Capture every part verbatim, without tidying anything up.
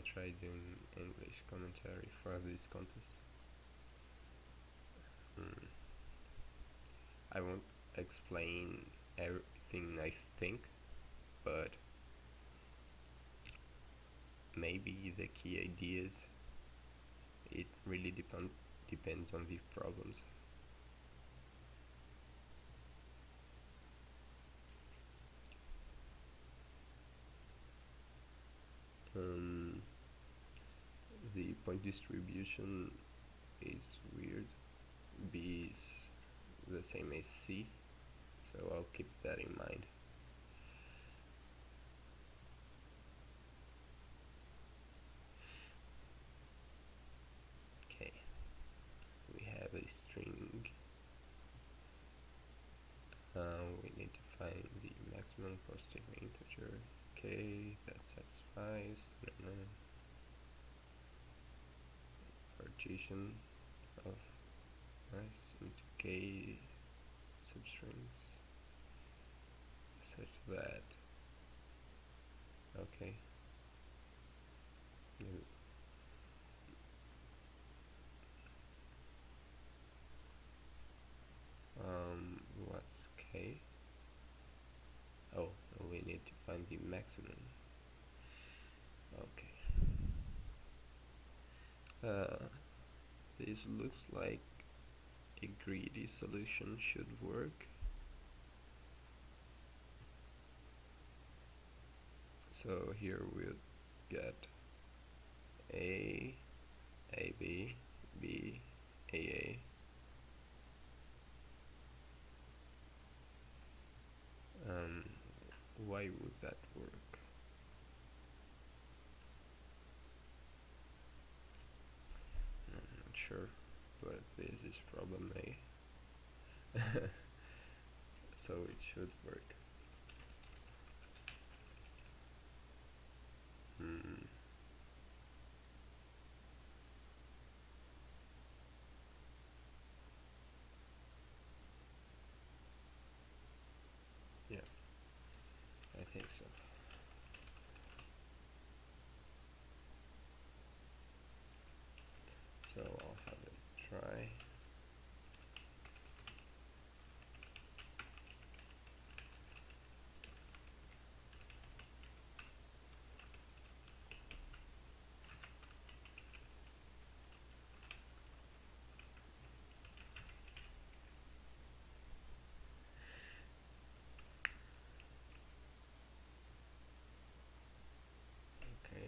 try doing English commentary for this contest. Hmm. I won't explain everything I think, but maybe the key ideas, it really depend, depends on the problems. Um, the point distribution is weird. B is the same as C, so I'll keep that in mind. Okay, we have a string. Uh, we need to find the maximum positive integer. Okay, that satisfies. No, no. Partition of s into k substrings such that, okay, um, what's k? Oh, we need to find the maximum. Okay. Uh, this looks like a greedy solution should work. So here we'll get A, A B, B, A A. Um, why would that work? I'm not sure, but this is problem A. So it should work. Hmm. Yeah, I think so. So I'll have a try. Okay.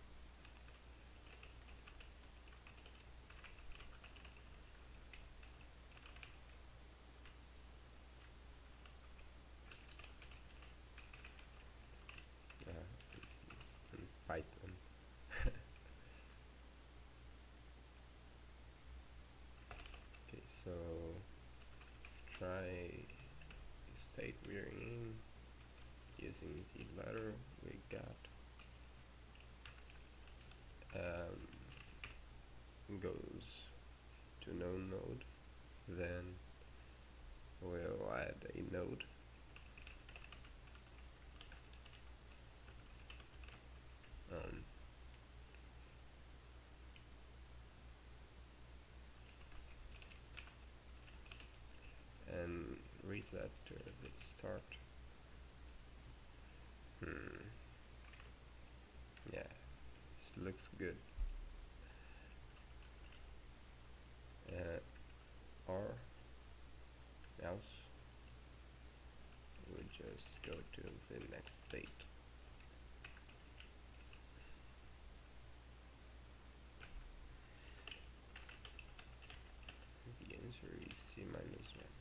Uh, it's, it's in Python. Okay, so try the state we're in using the ladder we got. Um, goes to no node, then we'll add a node. Um, and reset to the start. Hmm. Yeah, this looks good. Uh, or else we just go to the next state. The answer is C minus one.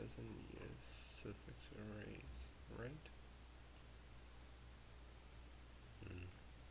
doesn't use suffix arrays, right? Mm.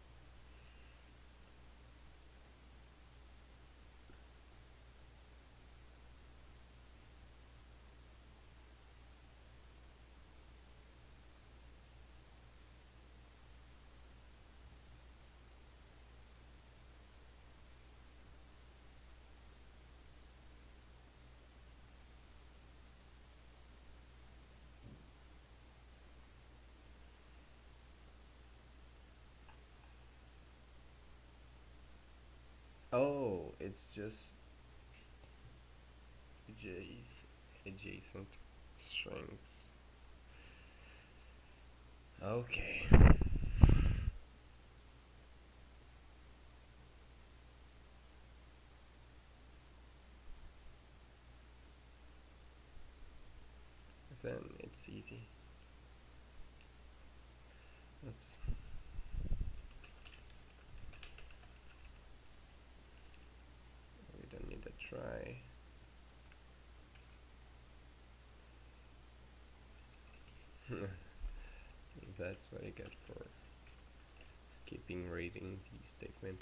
Oh, it's just adjac- adjacent strings. Okay. Then it's easy. Oops. We don't need a try. That's what I get for skipping reading the statement.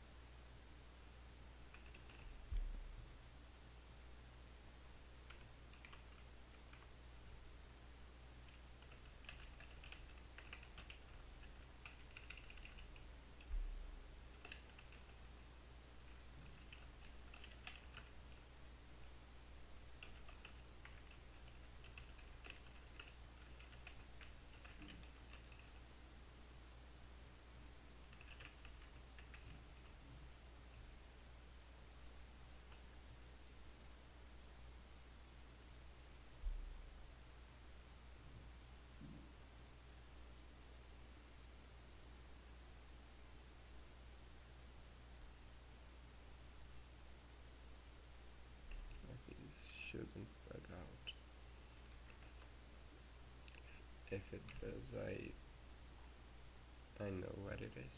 This shouldn't bug out. If, if it does, I I know what it is.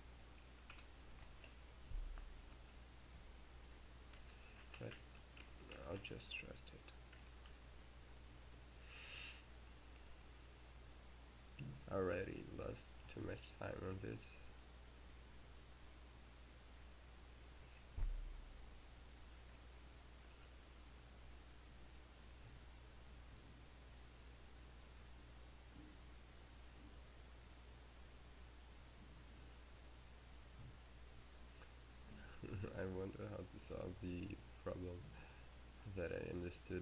But I'll just trust it. Already lost too much time on this. I wonder how to solve the problem that I understood.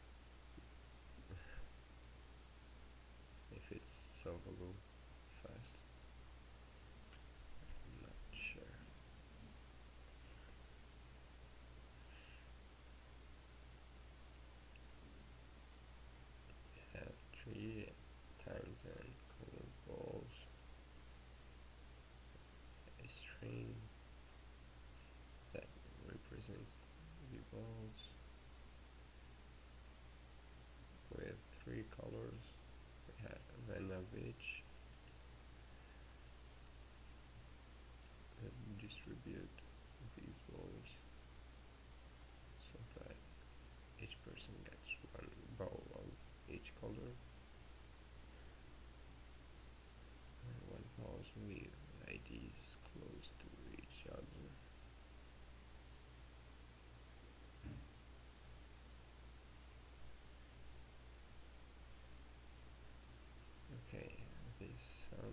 If it's solvable fast. I'm not sure. We have three times n color balls, a string that represents the balls with three colors. We have n of each that distribute these balls so that each person gets one ball of each color, and one balls with I Ds close to each other. Okay, this um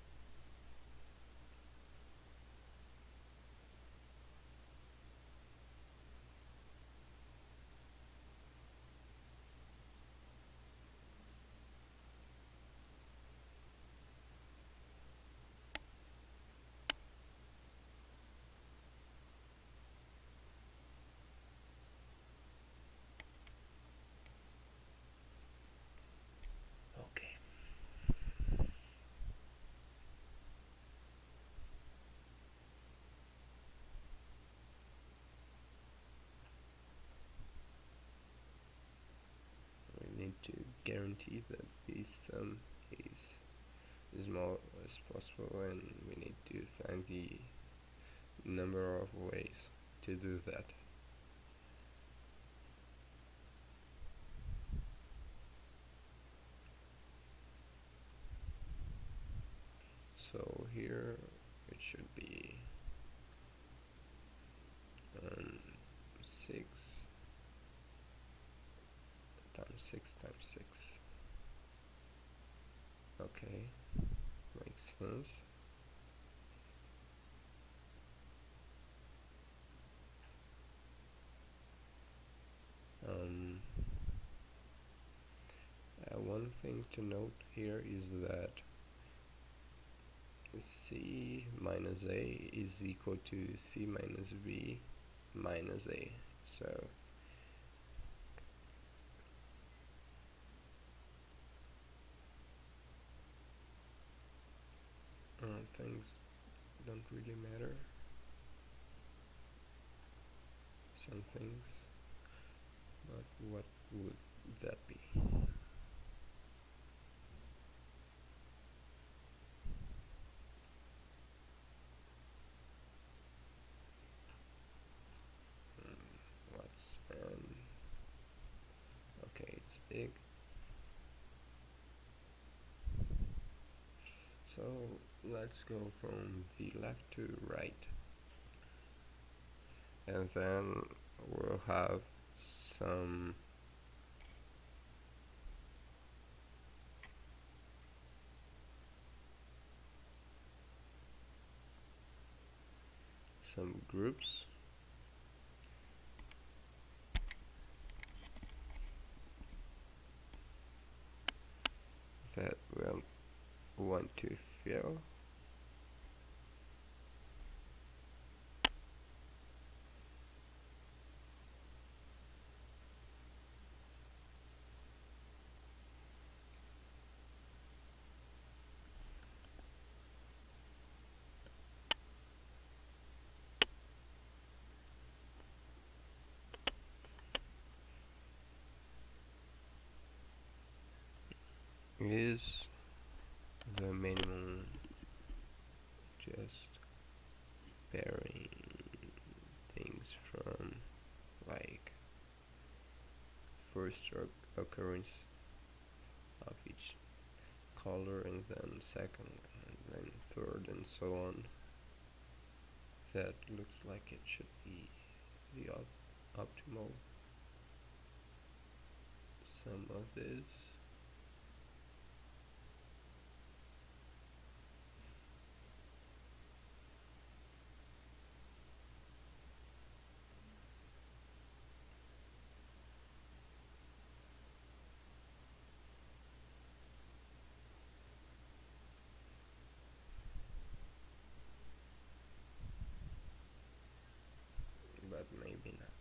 okay. We need to guarantee that this sum is as small as possible, and we need to find the number of ways to do that. here it should be um, six times six times six. Okay, makes sense. Um, uh, one thing to note here is that C minus A is equal to C minus B minus A. So uh, things don't really matter. Some things, but what would that be? What's n? Okay, it's big. So let's go from the left to right, and then we'll have some some groups that we'll want to fill. Is the minimum just pairing things from like first occurrence of each color, and then second, and then third, and so on? That looks like it should be the op optimal sum of this. But maybe not.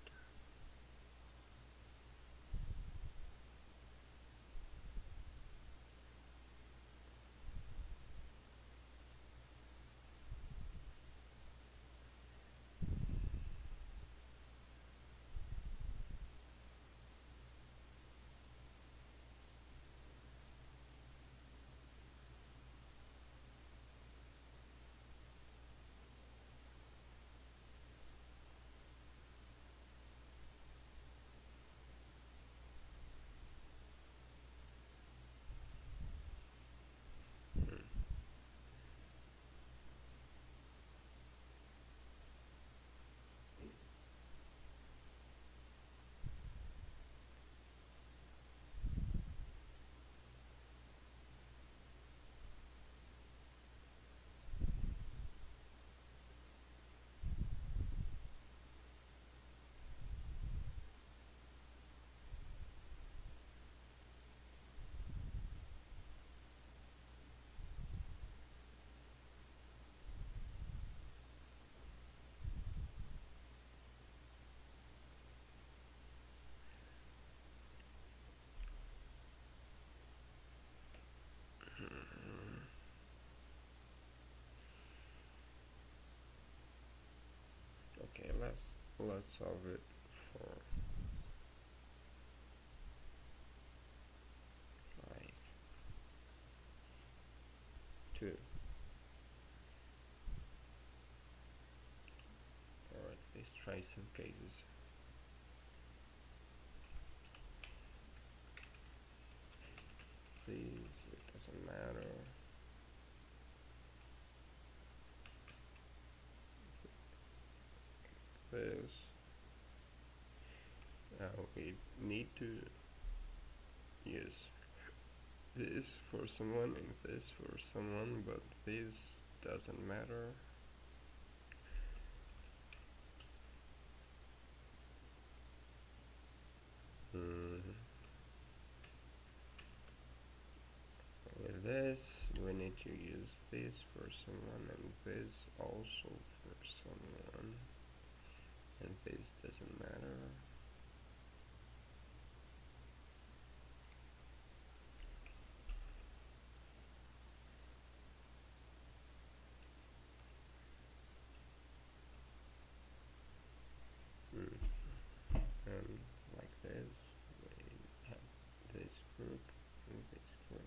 Okay, let's let's solve it for like two, or at least try some cases. Please, it doesn't matter. this for someone and this for someone, but this doesn't matter. Mm. With this, we need to use this for someone and this also for someone, and this doesn't matter. Mm. And like this, we have this group and this group.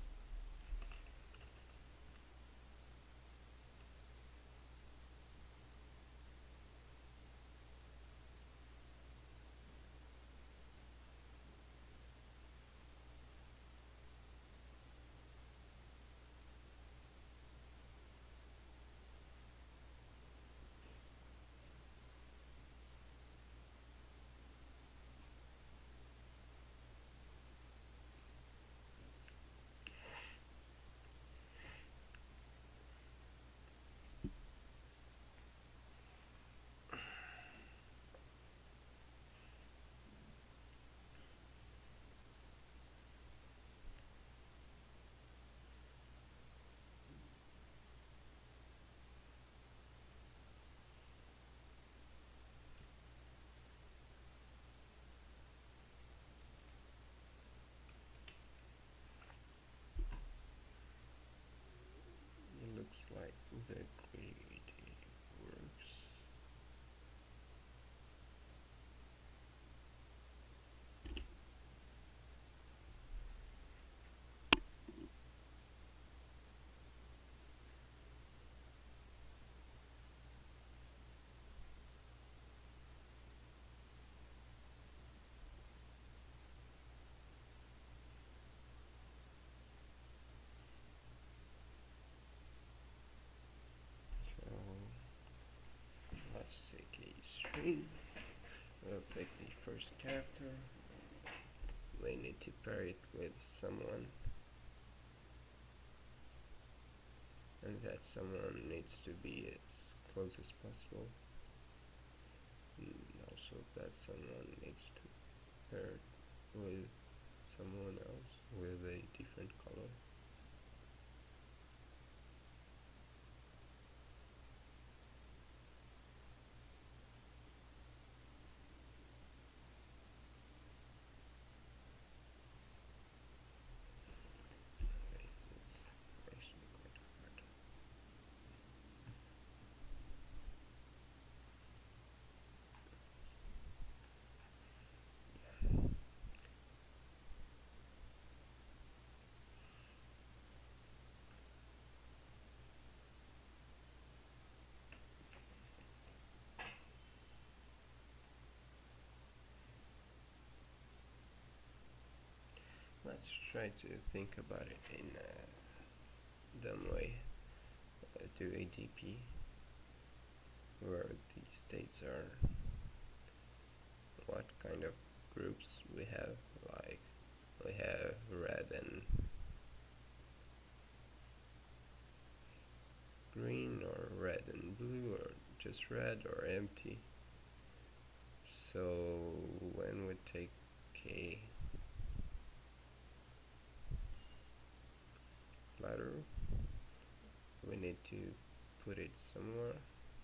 It looks like the grid works. So let's take a string. We'll take the first character. We need to pair it with someone, and that someone needs to be as close as possible. And also that someone needs to pair with someone else with a different color. Let's try to think about it in a dumb way. Uh, do a D P where the states are what kind of groups we have, like we have red and green, or red and blue, or just red, or empty. So when we take a ladder, we need to put it somewhere,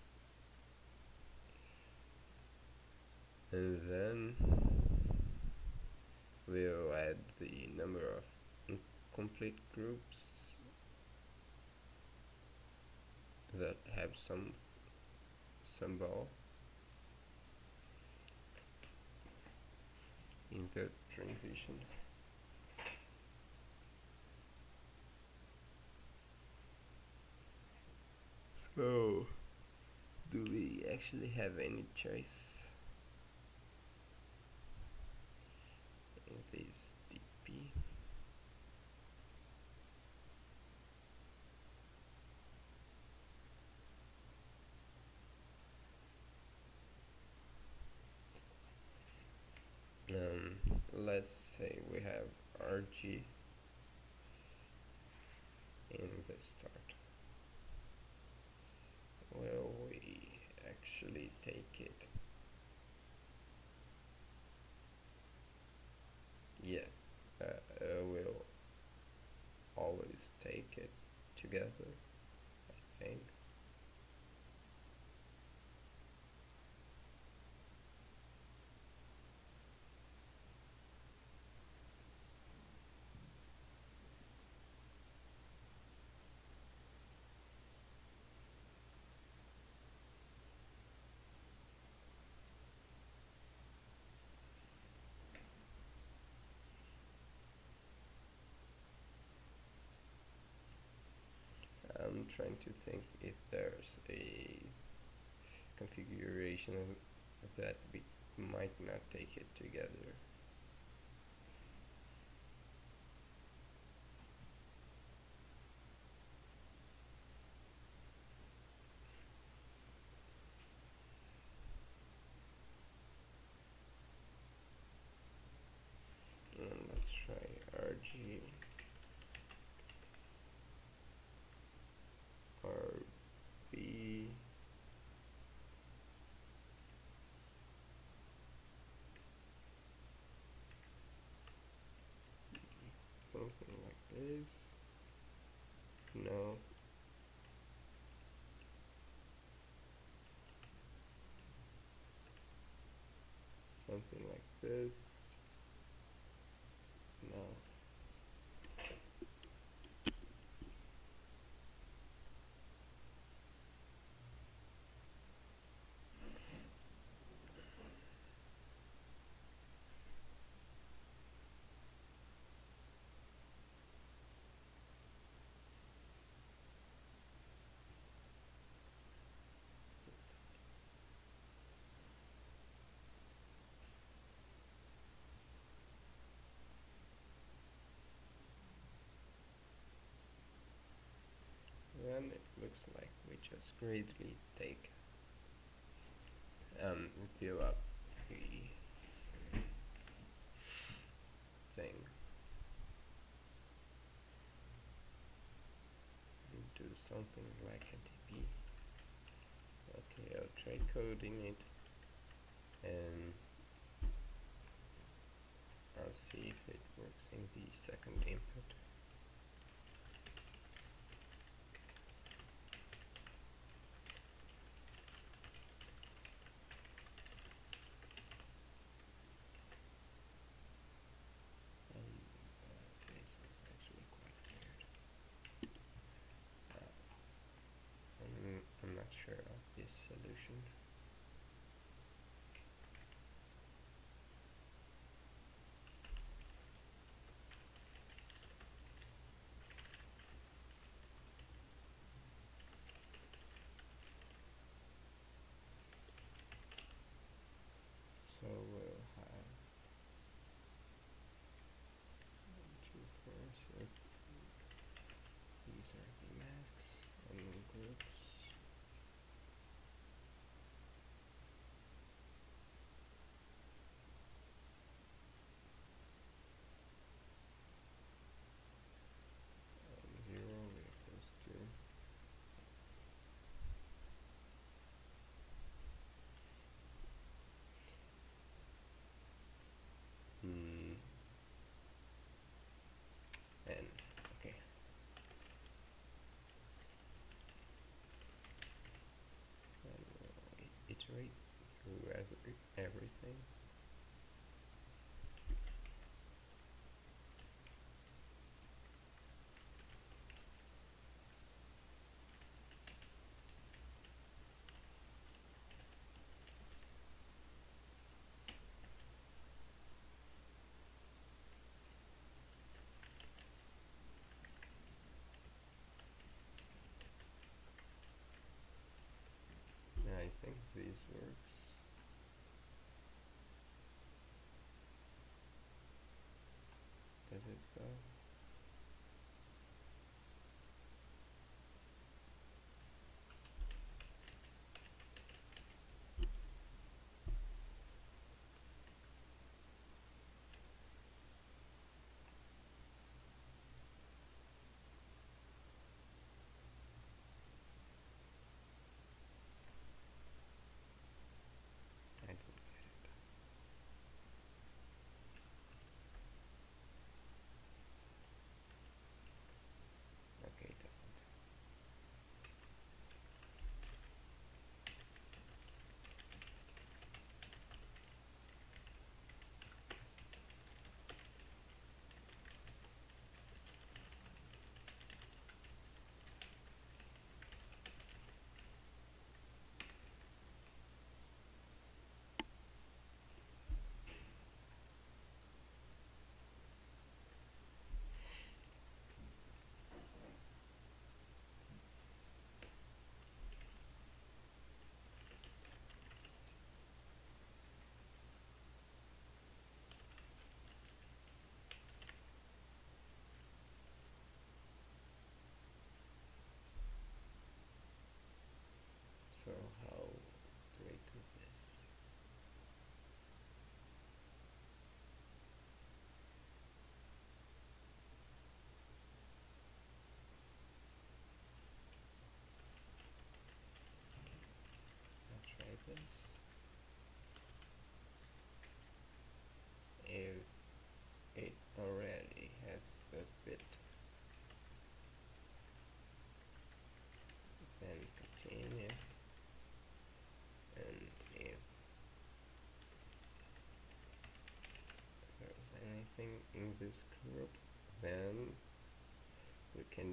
and then we'll add the number of incomplete groups that have some symbol in the transition. So, do we actually have any choice in this D P? Um, let's say we have R G start. Will we actually take it? Yeah, uh, uh, we'll always take it together, I think. I'm trying to think if there's a configuration of that we might not take it together. Um, let's try R G R B something like this. No. Something like this. No. Then it looks like we just greatly take um fill up the thing and do something like a D P. Okay, I'll try coding it and I'll see if it works in the second input. I'm not sure of this solution.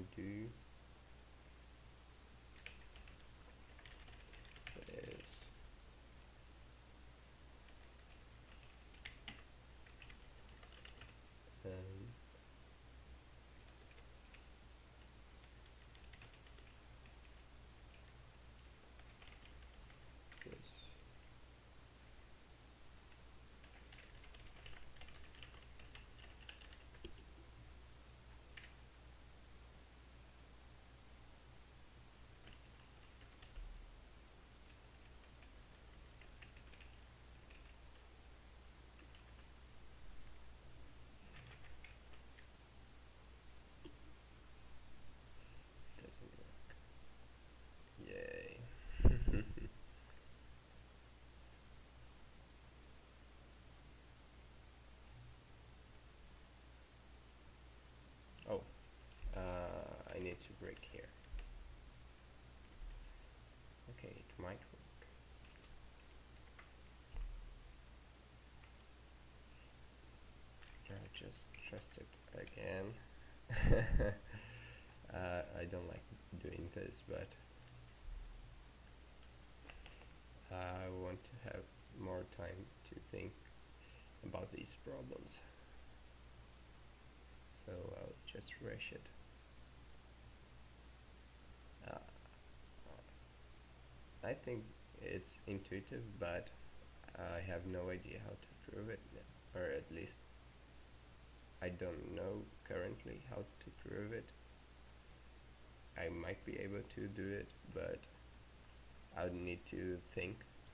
do is um, this. Doesn't work. Yay. Oh, uh, I need to break here. Okay, it might work. I just trust it again. uh, I don't like doing this, but I want to have more time to think about these problems. So I'll just rush it. Uh, I think it's intuitive, but I have no idea how to prove it, or at least I don't know currently how to prove it. I might be able to do it, but I would need to think.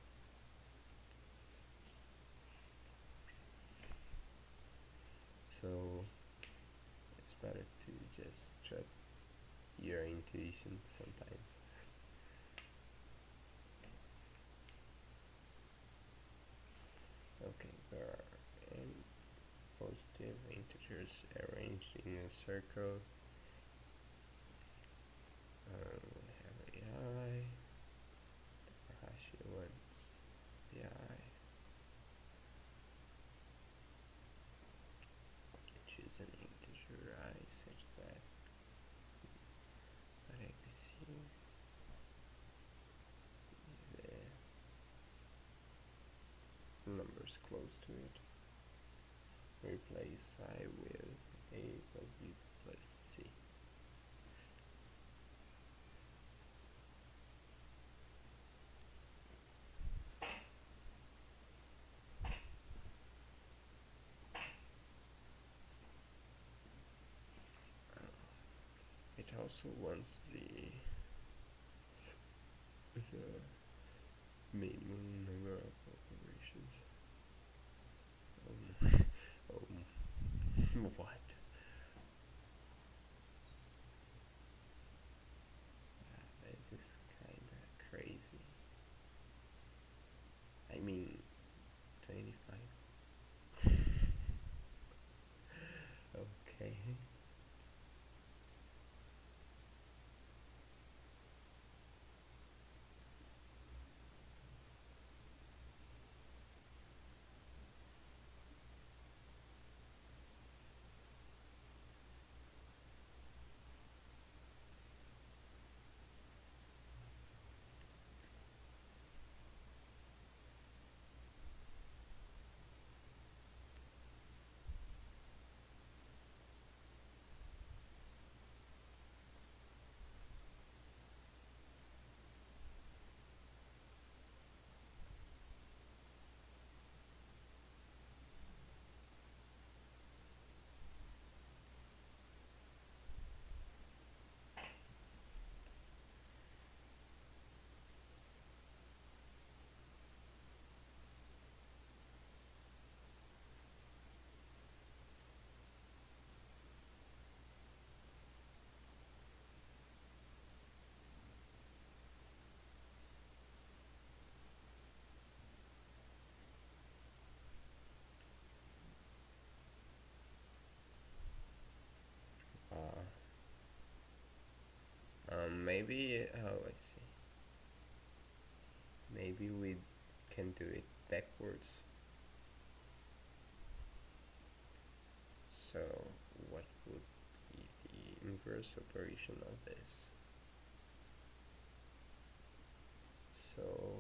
So it's better to just trust your intuition sometimes. Okay, there are n positive integers arranged in a circle. Um, we have A I, Hashi wants B I. Choose an integer I such that that A B C the numbers close to it. Replace I with A plus B plus C. It also wants the the minimum number of operations. Um, um, what? Uh, this is kinda crazy. I mean, twenty-five. Okay. Uh, um, maybe, oh, I see. Maybe we can do it backwards. So what would be the reverse operation of this. So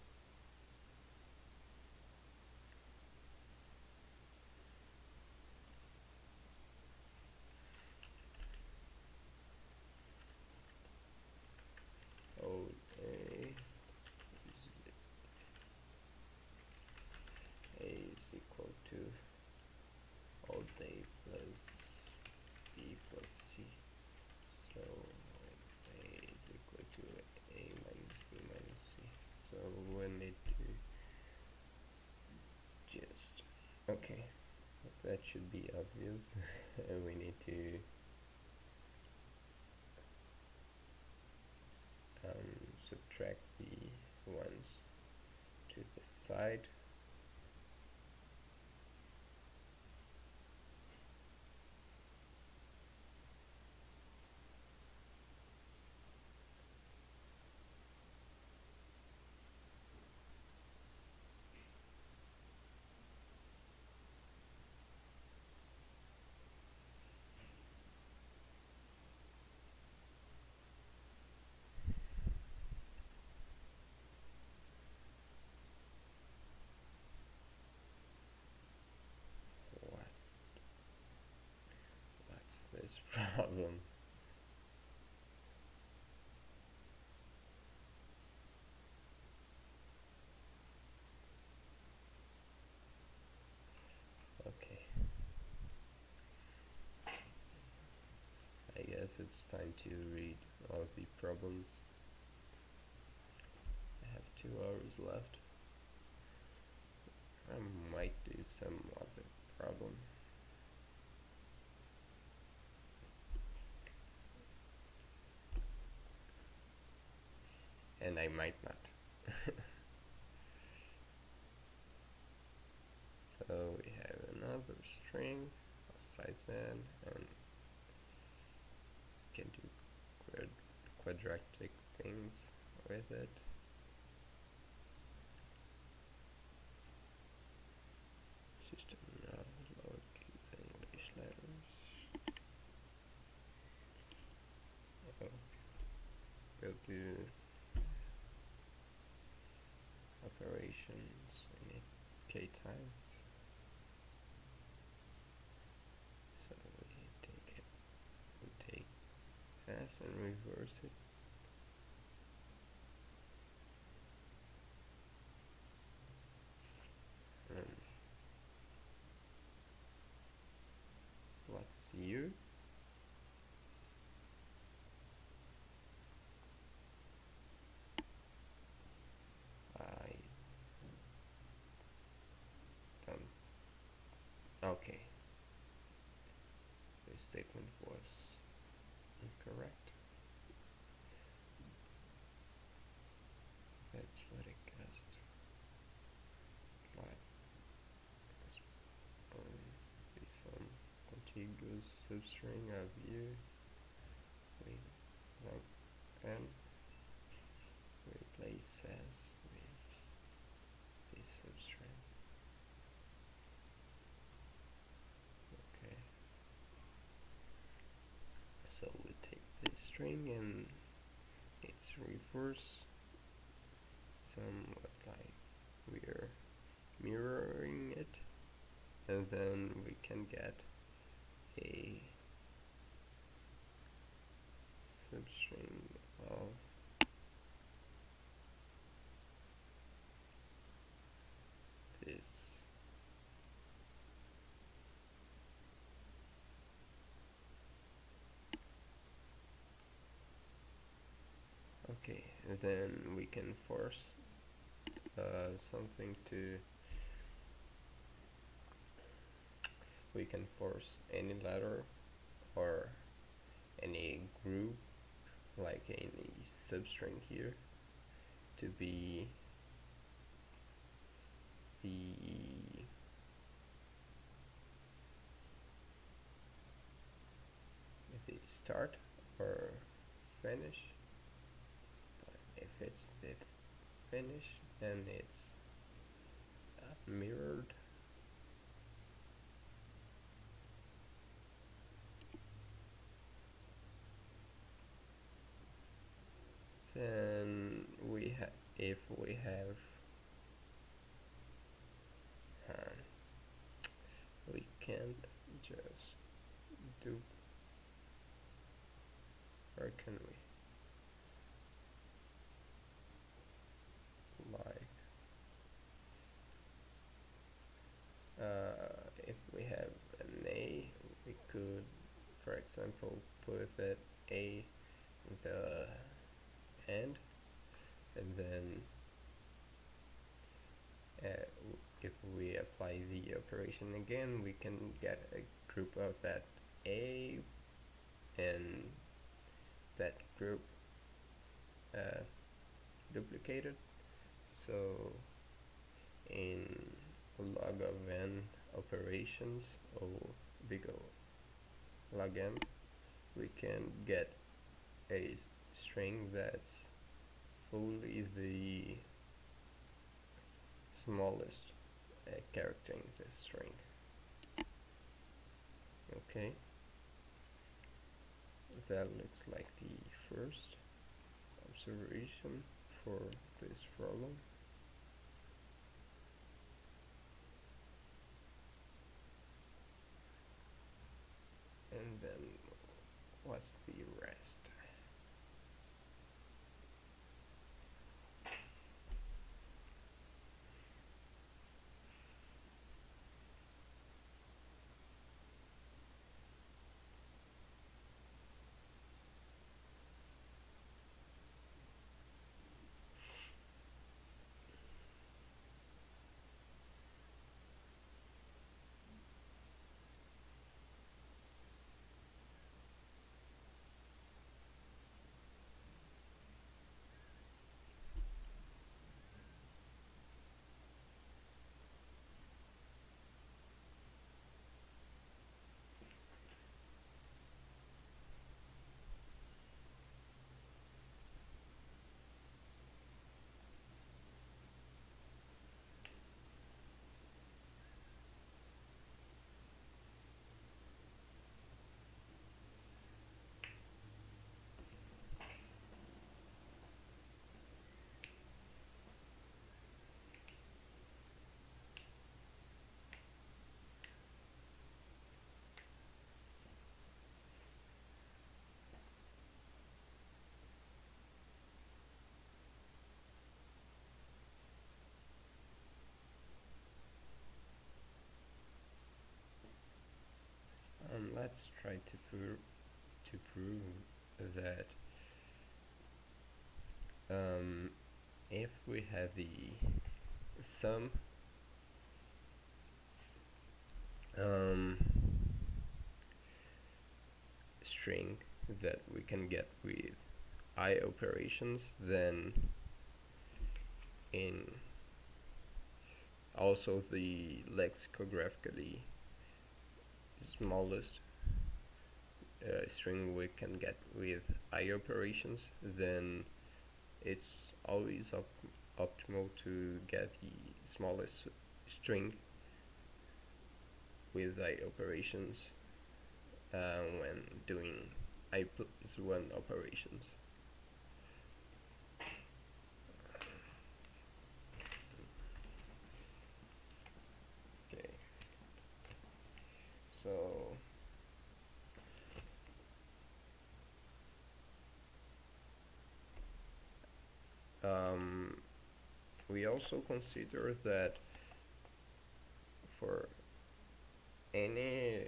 O A A is equal to old A plus B plus C. So A is equal to A minus B minus C. So we need to just, okay, that should be obvious. And we need to um, subtract the ones to the side. What? What's this problem? Okay. I guess it's time to read all the problems. I have two hours left. I might do some other problem. And I might not. So we have another string of size n, and can do quad quadratic things with it. System now lowercase English letters. Oh, we'll do operations in it k times. So we take it, we take S and reverse it. Um, what's U? I don't. Okay. The statement was incorrect. Let's let it cast. Let this um, be some contiguous substring of U. We lump n. Replace S with this substring. Okay. So we take this string and its reverse, somewhat like we're mirroring it, and then we can get a substring of this. Okay, and then we can force uh, something to, we can force any letter or any group, like any substring here, to be the the start or finish. But if it's the finish, then it's uh, mirrored. if we have uh, we can't just do, or can we, like uh, if we have an A, we could, for example, put that A in the end, and then uh, if we apply the operation again, we can get a group of that A and that group uh, duplicated. So in log of n operations, or big O log m, we can get a string that's fully the smallest uh, character in the string. Okay, that looks like the first observation for this problem. And then what's the rest? Um, let's try to prove to prove that um, if we have the sum um, string that we can get with I operations, then in also the lexicographically smallest uh, string we can get with I operations, then it's always op optimal to get the smallest string with I operations uh, when doing I plus one operations. Okay, so um, we also consider that for any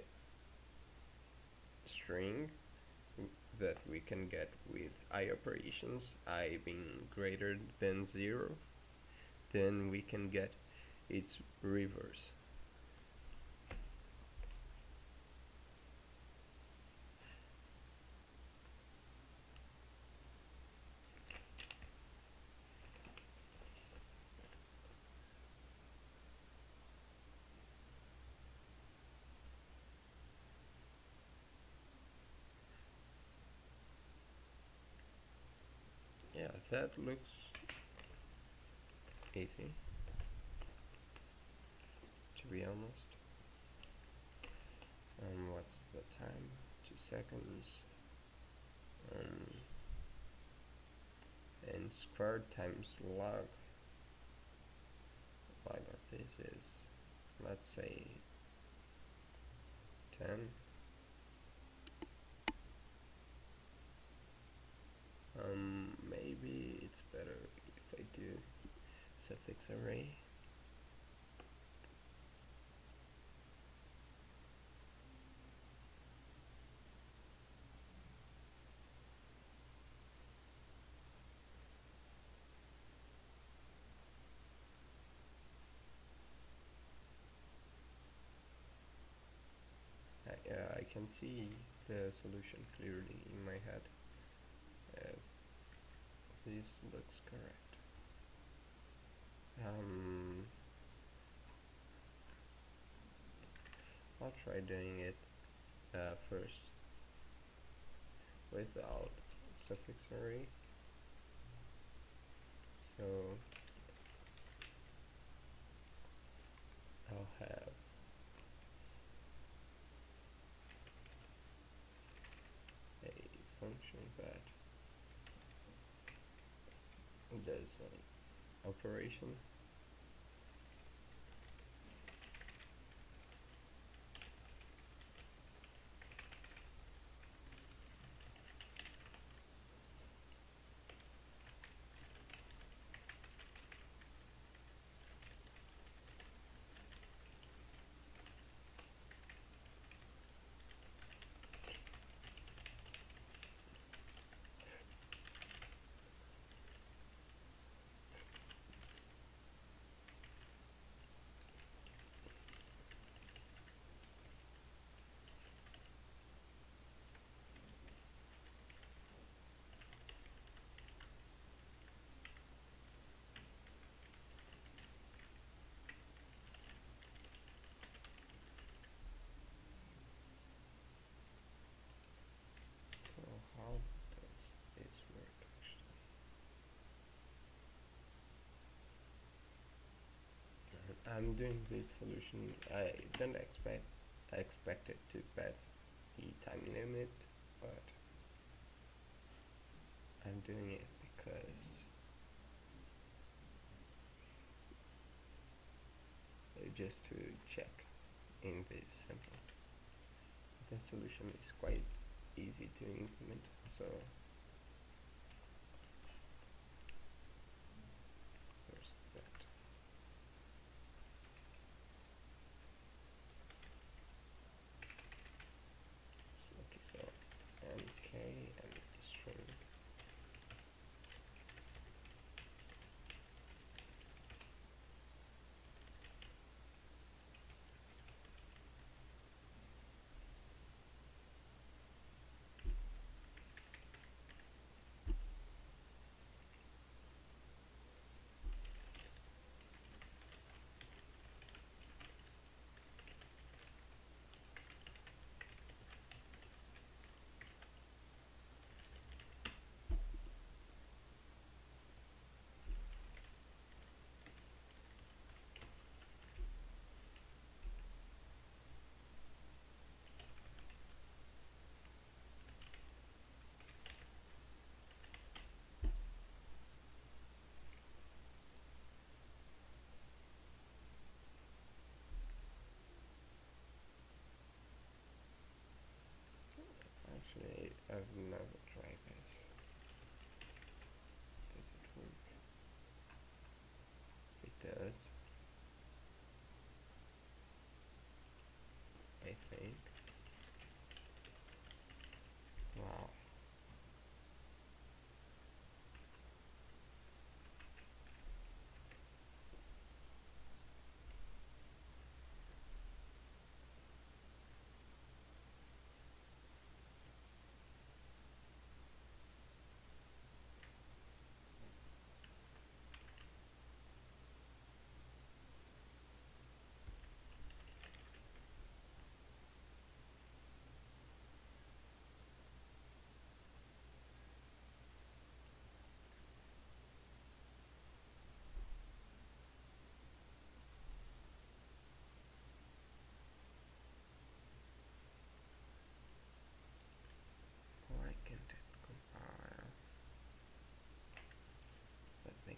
string that we can get with I operations, I being greater than zero, then we can get its reverse. Yeah, that looks easy, to be honest. Um, what's the time? Two seconds. Um, and square times log log of this is, let's say, ten. Um, maybe it's better if I do suffix array. I, uh, I can see the solution clearly in my head. Uh, this looks correct. Um, I'll try doing it uh, first without suffix array. So I'll have a function that does an operation. So how does this work actually? I'm doing this solution. I don't expect I expect it to pass the time limit, but I'm doing it because uh, just to check in this sample. The solution is quite easy to implement, so there's that. So, okay, so mk and string.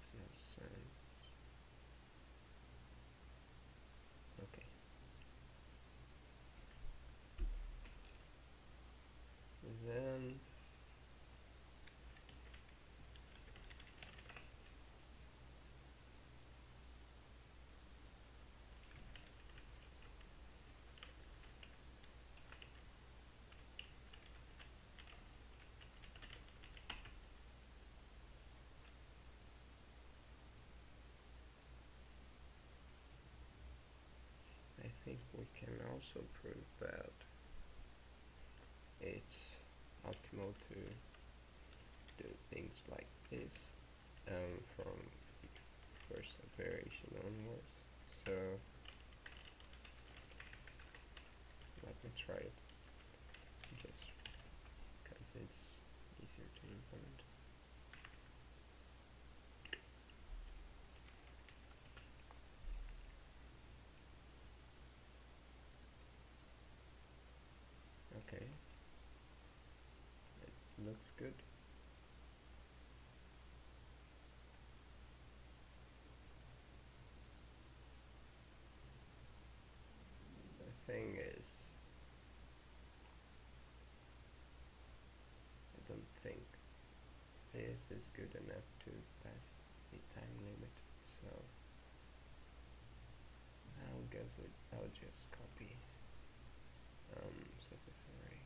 makes no sense. Okay. Then I think we can also prove that it's optimal to do things like this um, from first operation onwards. So let me try it, just because it's easier to implement. Okay, it looks good. The thing is, I don't think this is good enough to pass the time limit, so I'll guess it, I'll just copy um, surface array.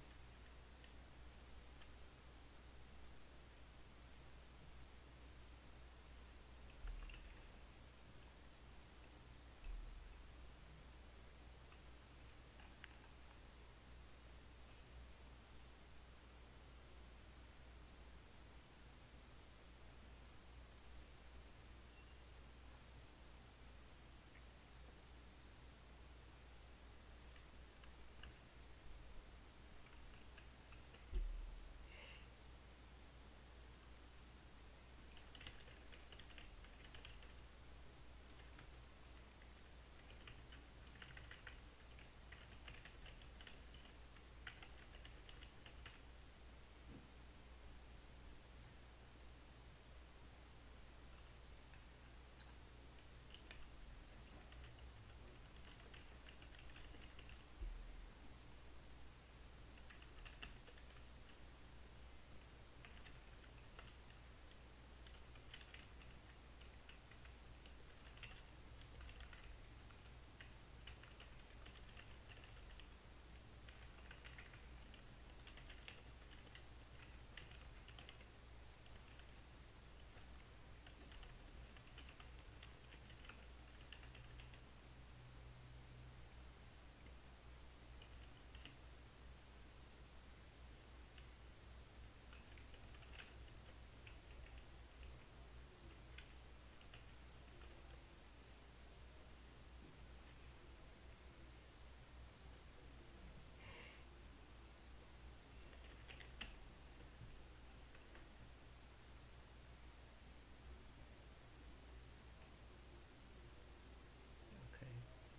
Okay,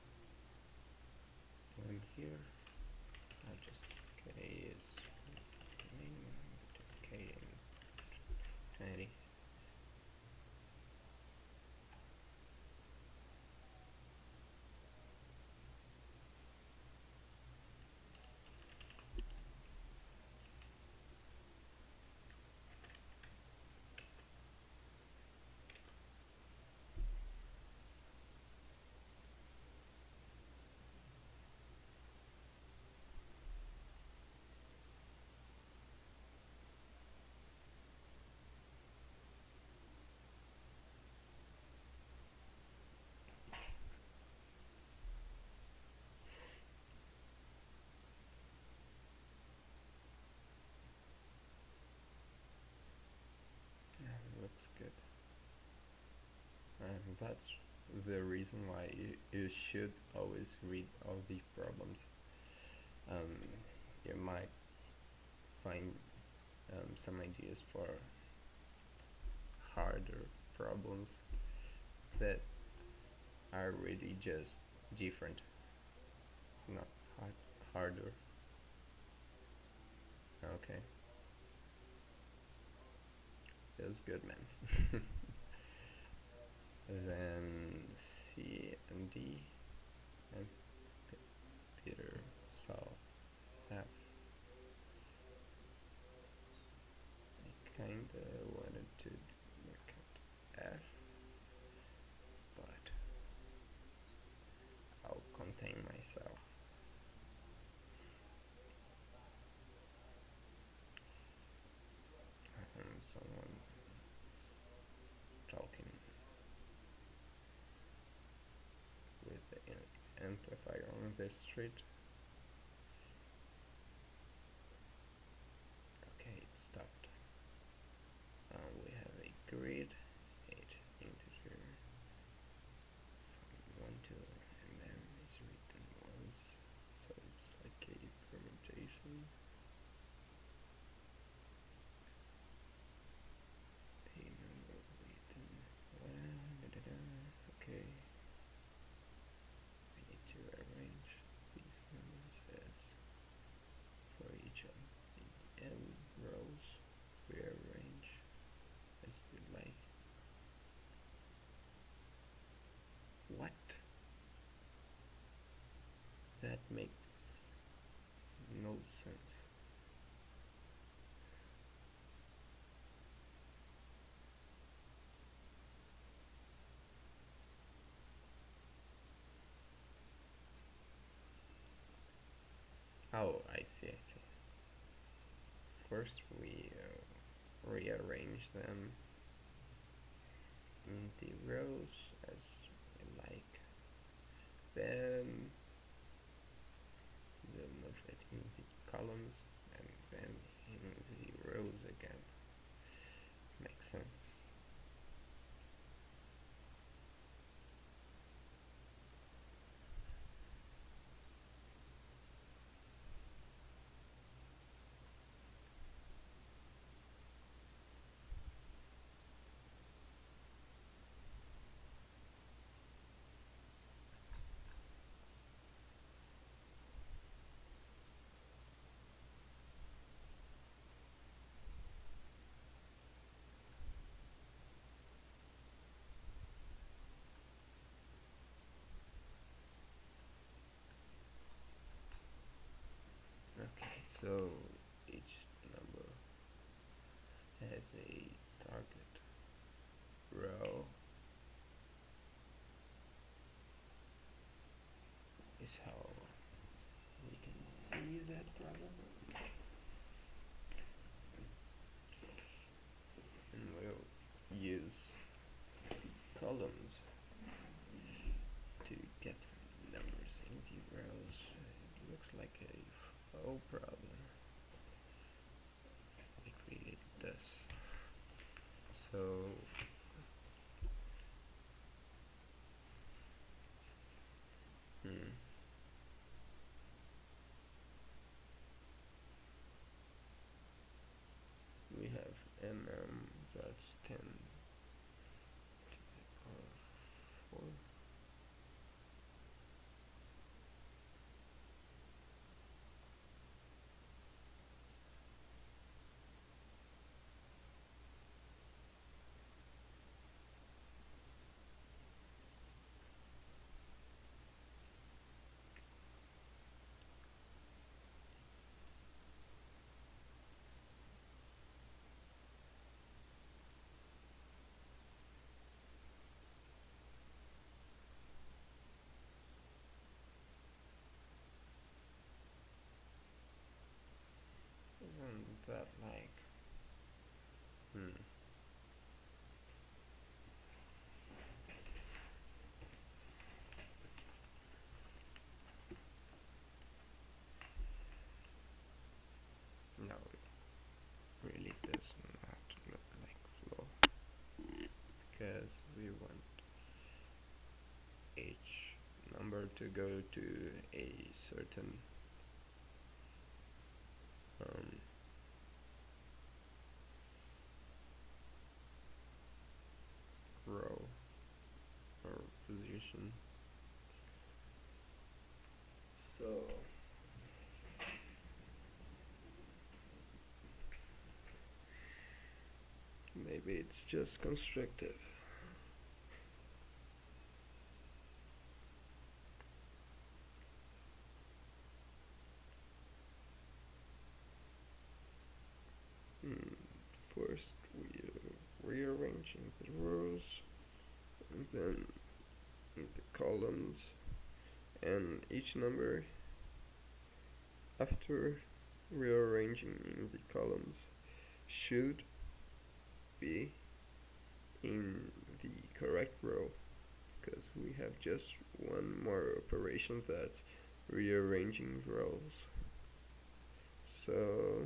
and here I'll just k is minimum, k and twenty. Yeah, looks good. And that's the reason why you, you should always read all the problems. Um, you might find um, some ideas for harder problems that are really just different, not hard, harder. Okay, feels good, man. then C and D, and P Peter saw F. I kinda wanted to look at F, but I'll contain myself. Um, someone talking with the amplifier on the street. Okay, it stopped. Uh, we have a grid, eight integer from one to, and then it's written once, so it's like a permutation. A number written one, da, da, da. Okay. We need to arrange these numbers as for each of the n rows. We arrange as we like. What? That makes no sense. Oh, I see, I see. First we uh, rearrange them in the rows as we like. Then we'll move it in the columns and then in the rows again. Makes sense. Okay, so each number has a target row. Is how we can see that problem. And we'll use columns to get numbers in the rows. It looks like a flow problem. It really does. So hmm. we have mm, that's ten to the power four. Isn't that like hmm no, it really does not look like flow, because we want each number to go to a certain um, row or position. So maybe it's just constructive. rearranging the rows, and then the columns, and each number after rearranging in the columns should be in the correct row, because we have just one more operation, that's rearranging rows. So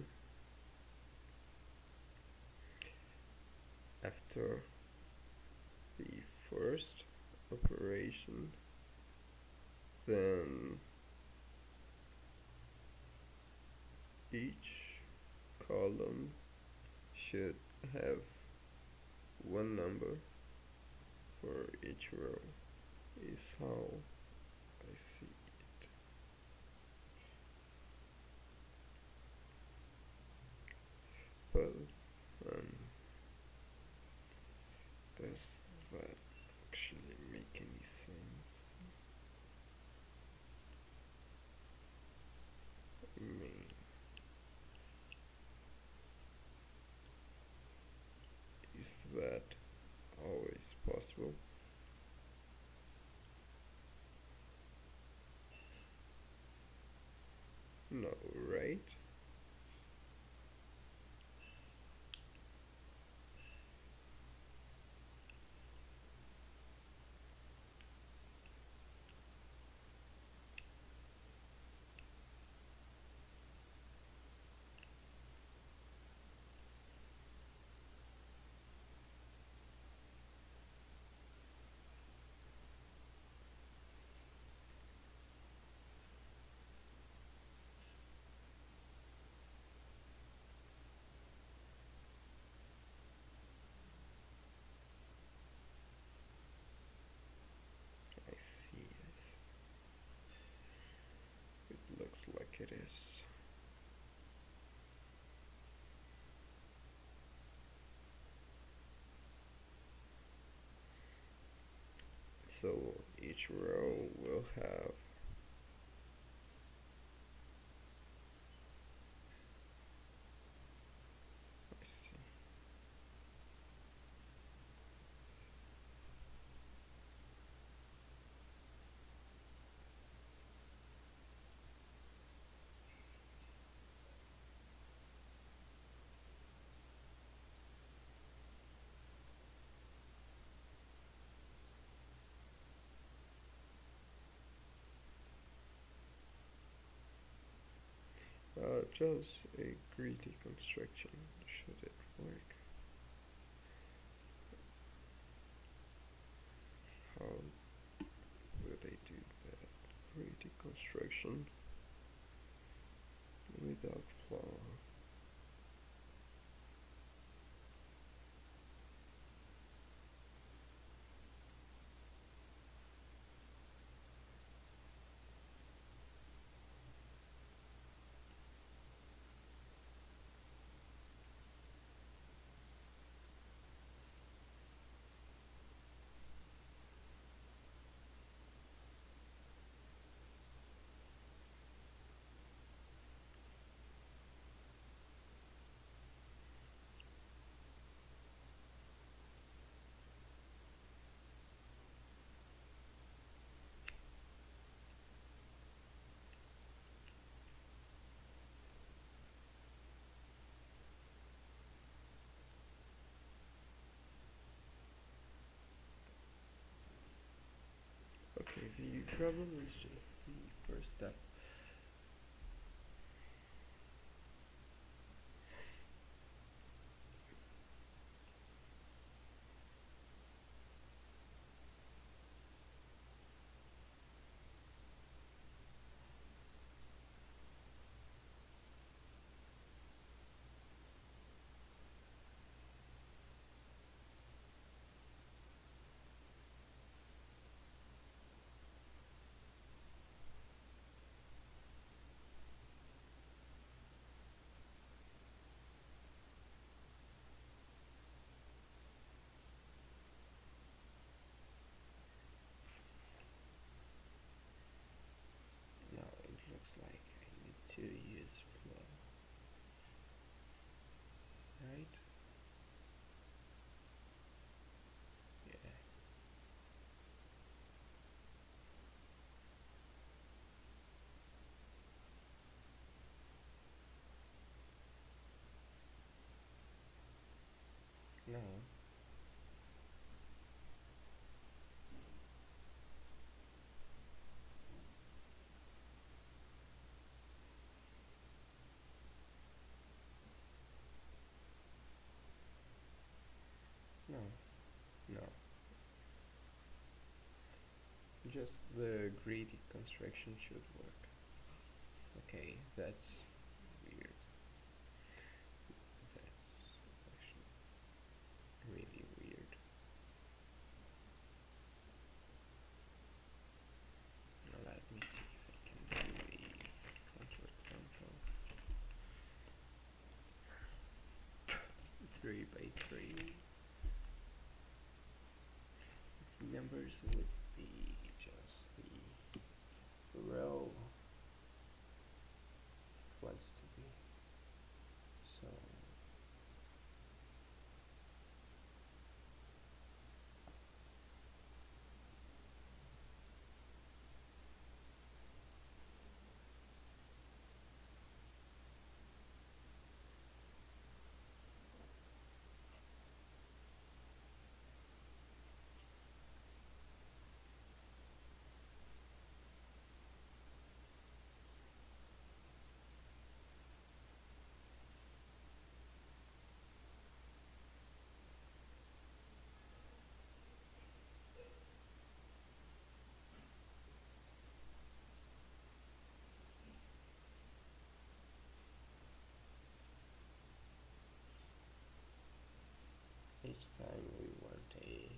after the first operation, then each column should have one number for each row, is how I see it. But um, does that actually make any sense? I mean, is that always possible? No, right? I see, I see. It looks like it is. So each row will have I see. Uh, just a greedy construction, should it work? How would I do that? Greedy construction without flaw. Okay, the problem is just the first step. No, just the greedy construction should work. Okay, that's weird. That's actually really weird. Now let me see if I can do a counterexample. Three by three. The numbers would be just the row it wants to be. So each time we want a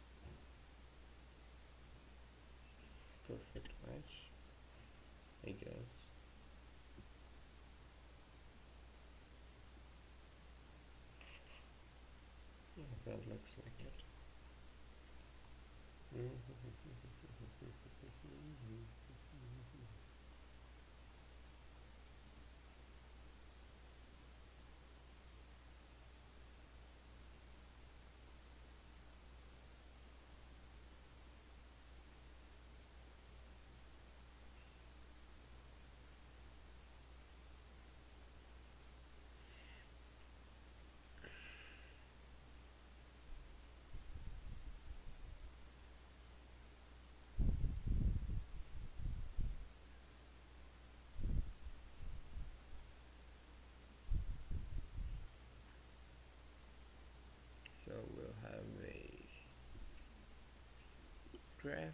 perfect match, I guess. Yeah, that looks like it. So we'll have a graph,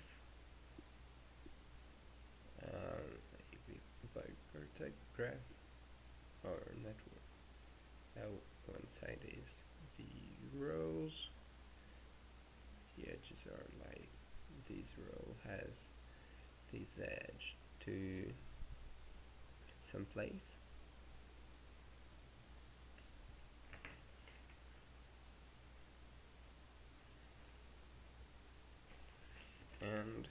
um, a bipartite graph or network. Now one side is the rows, the edges are like this row has this edge to some place, and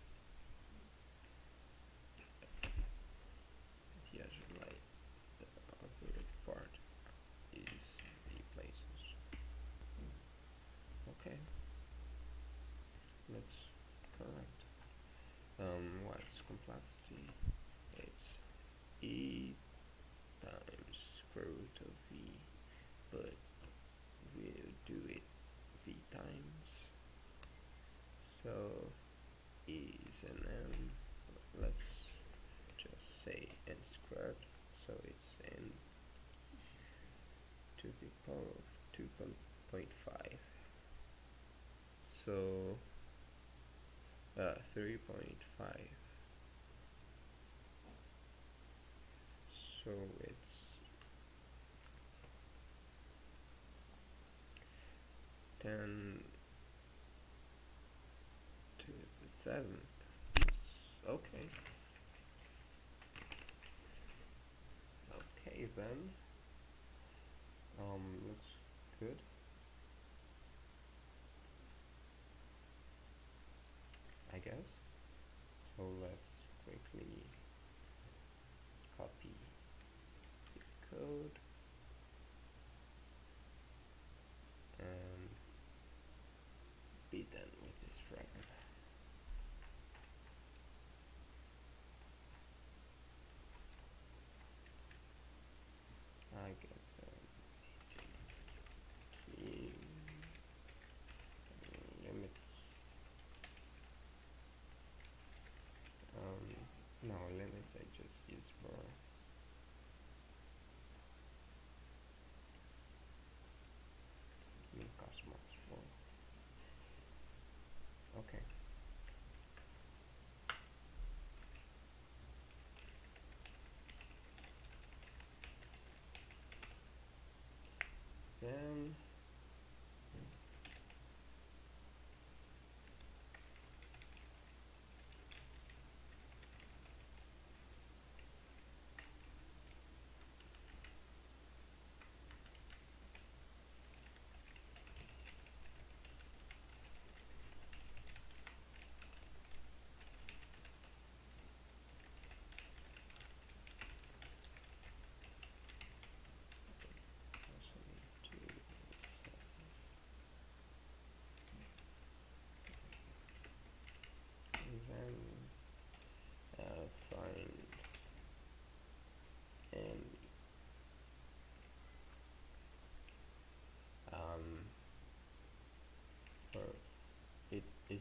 the edge like the other part is the places. Okay, looks correct. Um, what's complexity? It's e times square root of v, but we'll do it v times. So e is an n. Let's just say n squared. So it's n to the power of two point five. So uh, three point five. So it's ten to the seventh. Okay. Okay then. Um, looks good. I guess. So let's quickly copy this code and be done with this program. I guess um,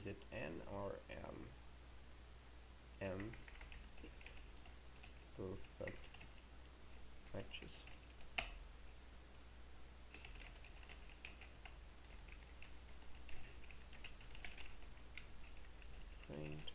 it N or M? M. Perfect matches. Print.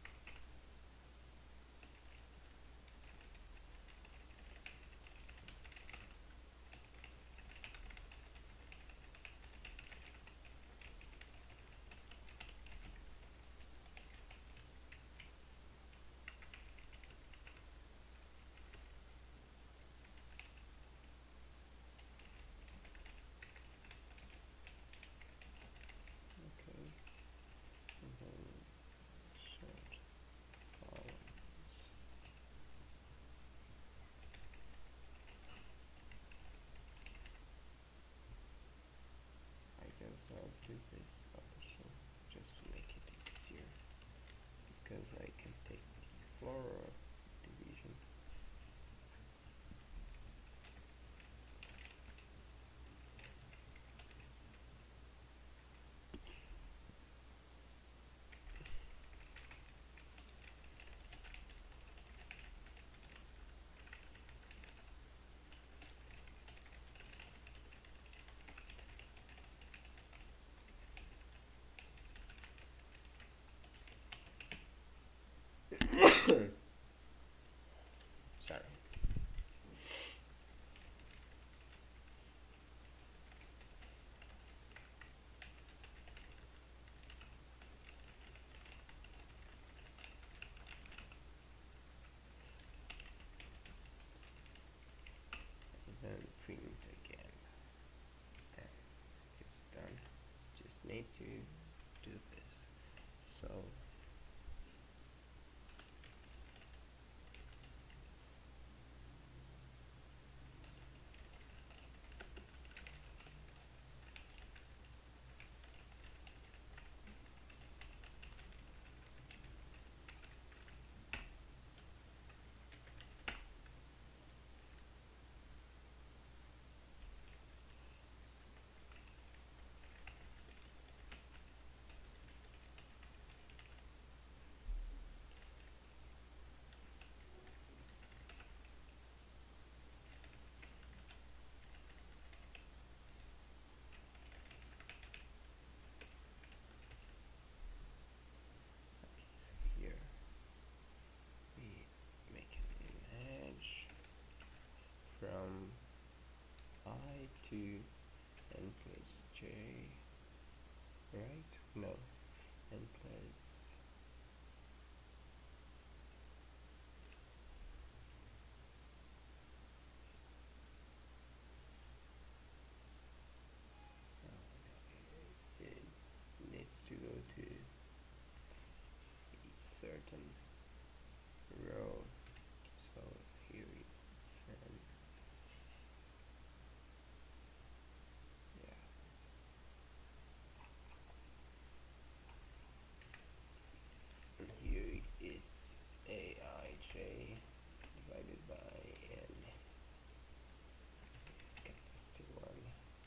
Okay. And then sort columns. I guess I'll do this also just to make it easier, because I can take the floral division. Sorry. And then print again. And it's done. Just need to do this. So here we make an image from I to n plus j, right? No, n plus uh, it needs to go to a certain row. So here it's an yeah. And here it's A I J divided by n capacity one,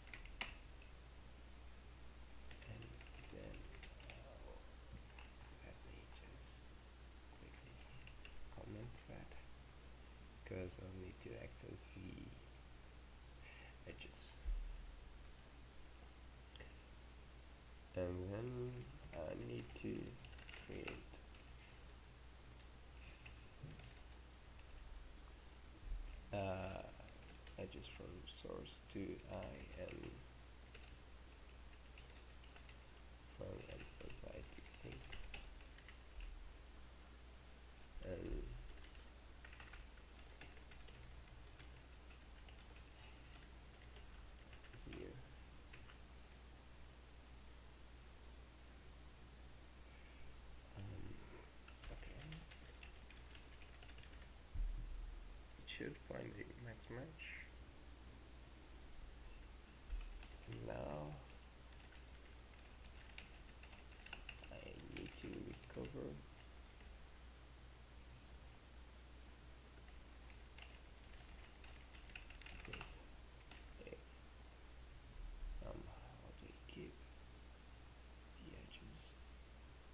and then uh, let me just quickly comment that, because I'll need to access the edges. And then I need to create uh, edges from source to I and from n plus I to C. And here um, okay, it should find the max match. Now I need to recover this if somehow they keep the edges.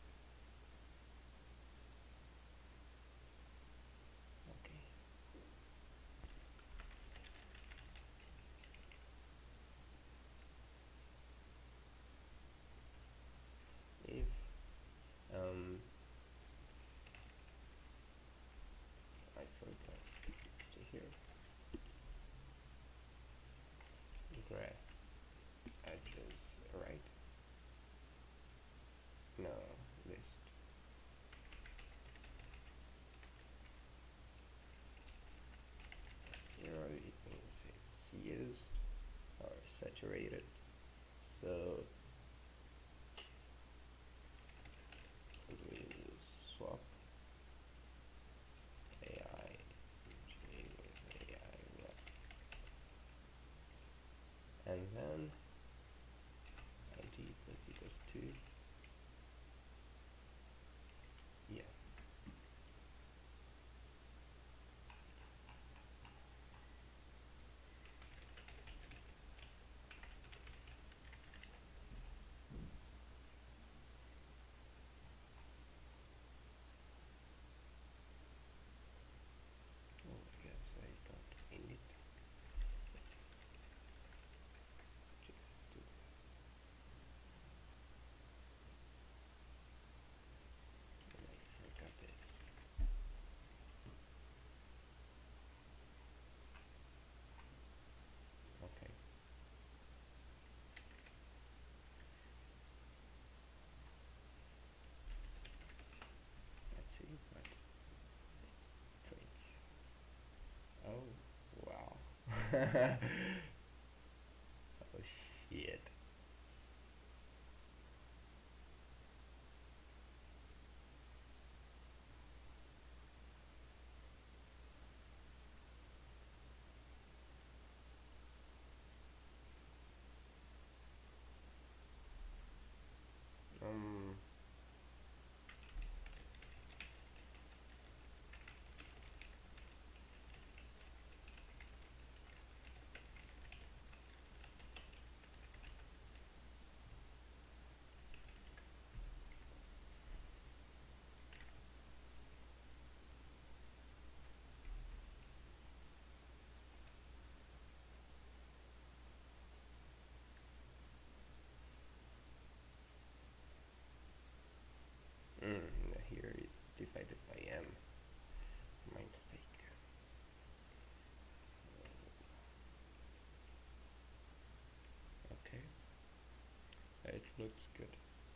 to, yeah. Oh, I guess I don't need it. Just do this. And I forgot this. Okay. Let's see what it prints. Oh, wow. Oh, shit. Um, mm, here it's divided by m. My mistake. Okay, it looks good.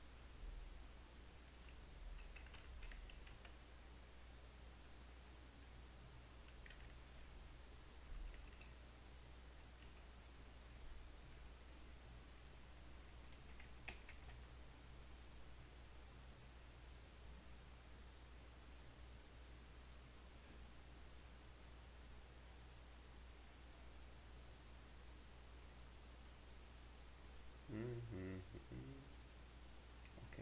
Mm-hmm. Okay.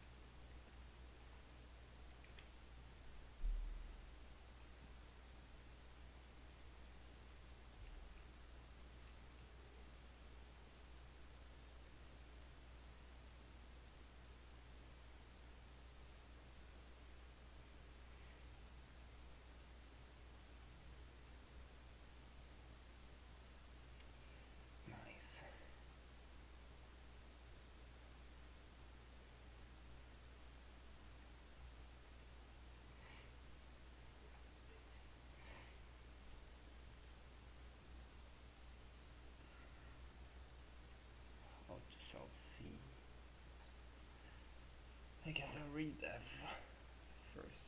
Nice. I'll just I'll see. I guess I'll read that first.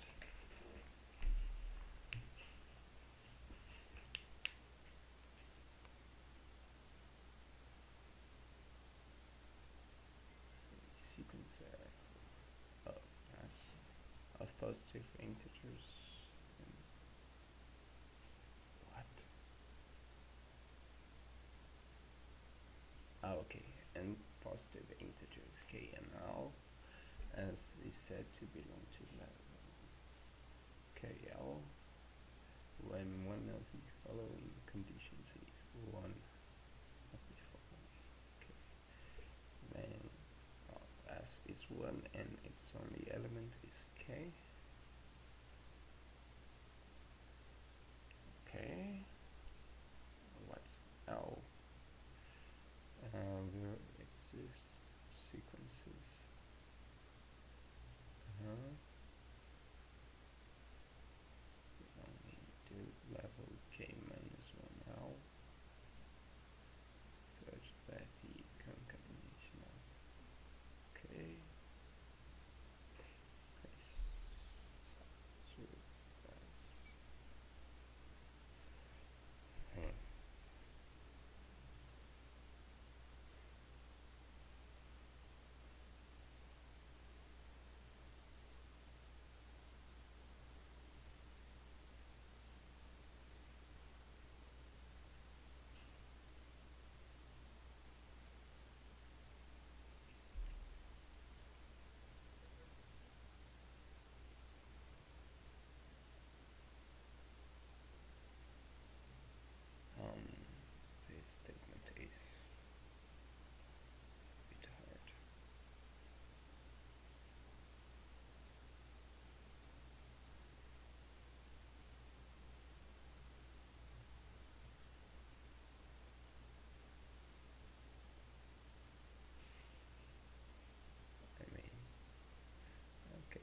Sequencer. Oh, yes. Of positive integers. And what? Oh, okay. And positive integers k and l, as is said to belong to level K L when one of the following conditions is one of the following. Okay. Then uh, S is one and its only element is K. Okay. What's L? Uh, there exist sequences. Uh-huh. Only to level K minus one L such that the concatenation of K is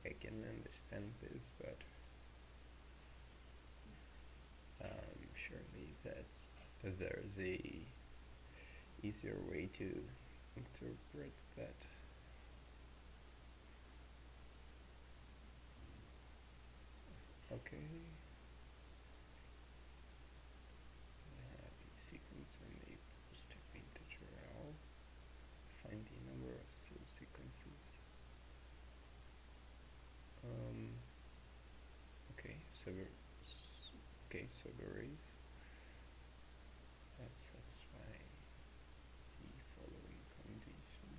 I can understand this, but um, surely that's there's a easier way to interpret that. Okay. Have a sequence and a positive integer L. Find the number of subsequences. Um, okay, so okay, so there is. Let's satisfy the following condition.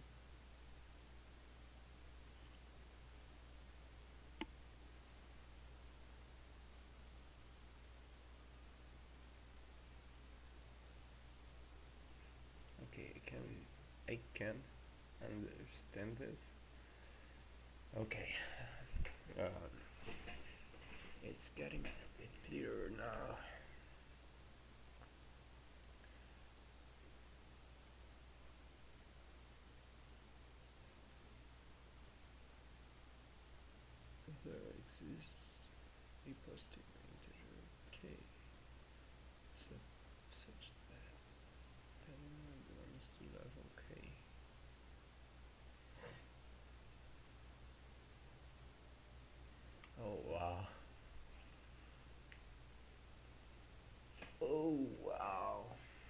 Okay, I can I can understand this. Okay, um, it's getting a bit clearer now. There exists a positive integer k such, such that that belongs to level k. Oh wow. Oh wow.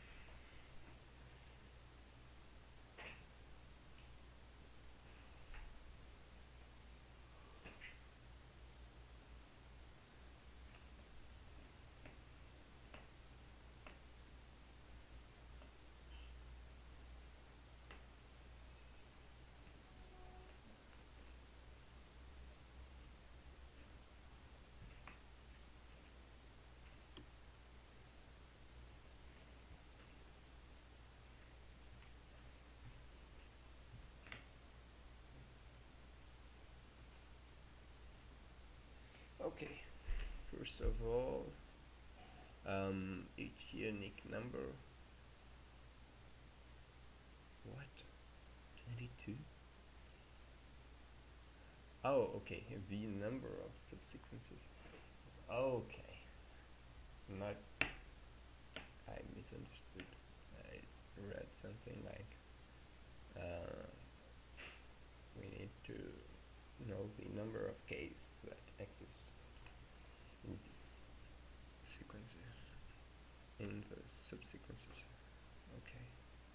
Okay, first of all, um, each unique number. What? twenty-two? Oh, okay, the number of subsequences. Okay, not. I misunderstood. I read something like uh, we need to know the number of K's that exists in the sequences, in the subsequences. Okay.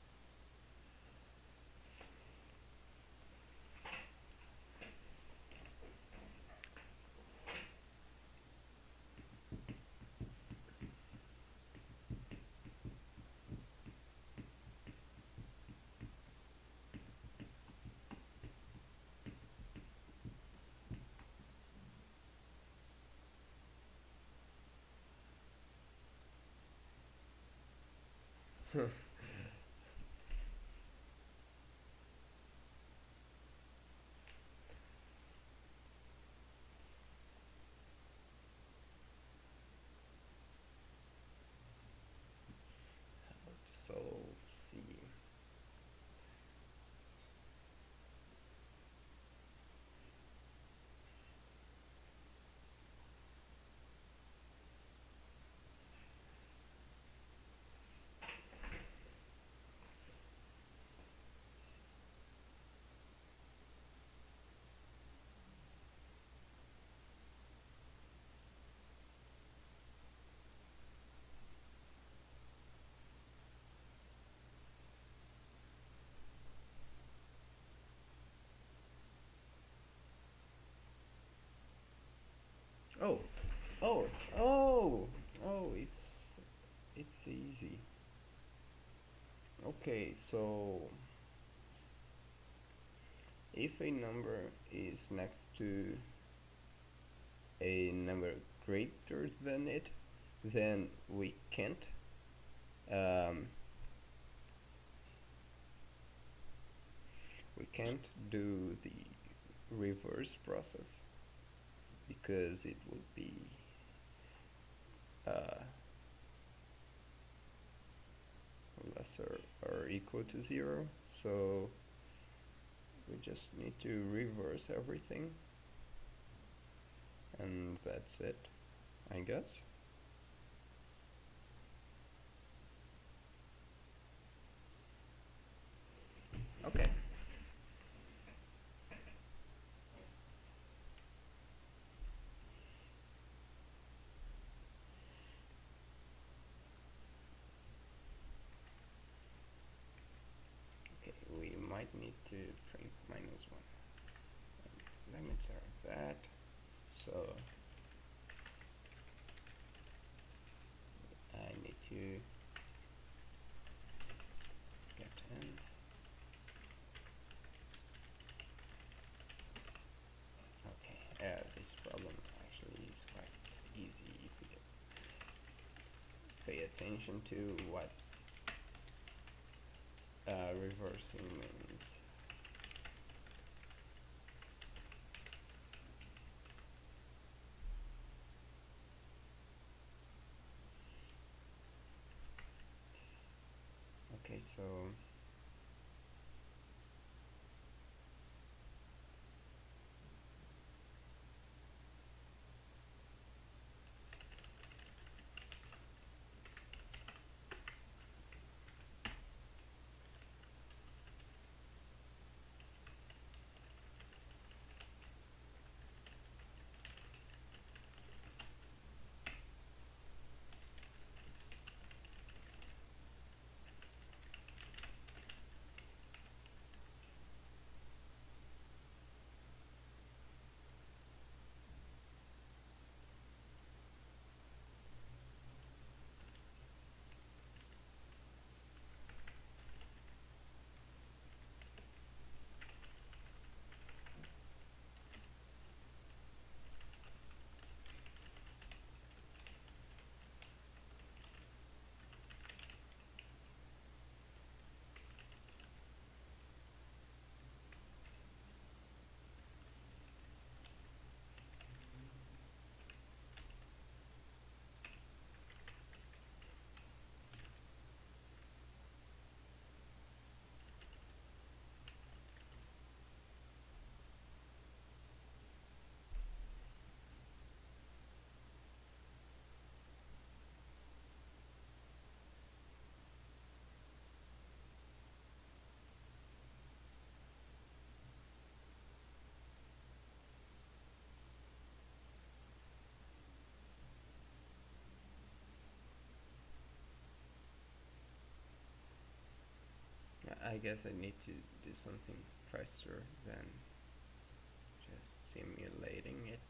How to solve C? Oh, oh, oh, oh! It's it's easy. Okay, so if a number is next to a number greater than it, then we can't um, we can't do the reverse process because it would be uh, lesser or equal to zero. So we just need to reverse everything. And that's it, I guess. Okay. Okay, we might need to print minus one. And limits are that. So I need to get in. Okay, uh, this problem actually is quite easy if you pay attention to what uh, reversing means. Okay, so I guess I need to do something faster than just simulating it.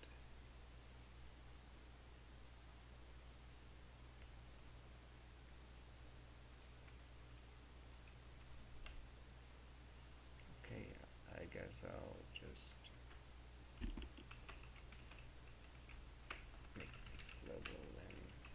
Okay, I guess I'll just make this global and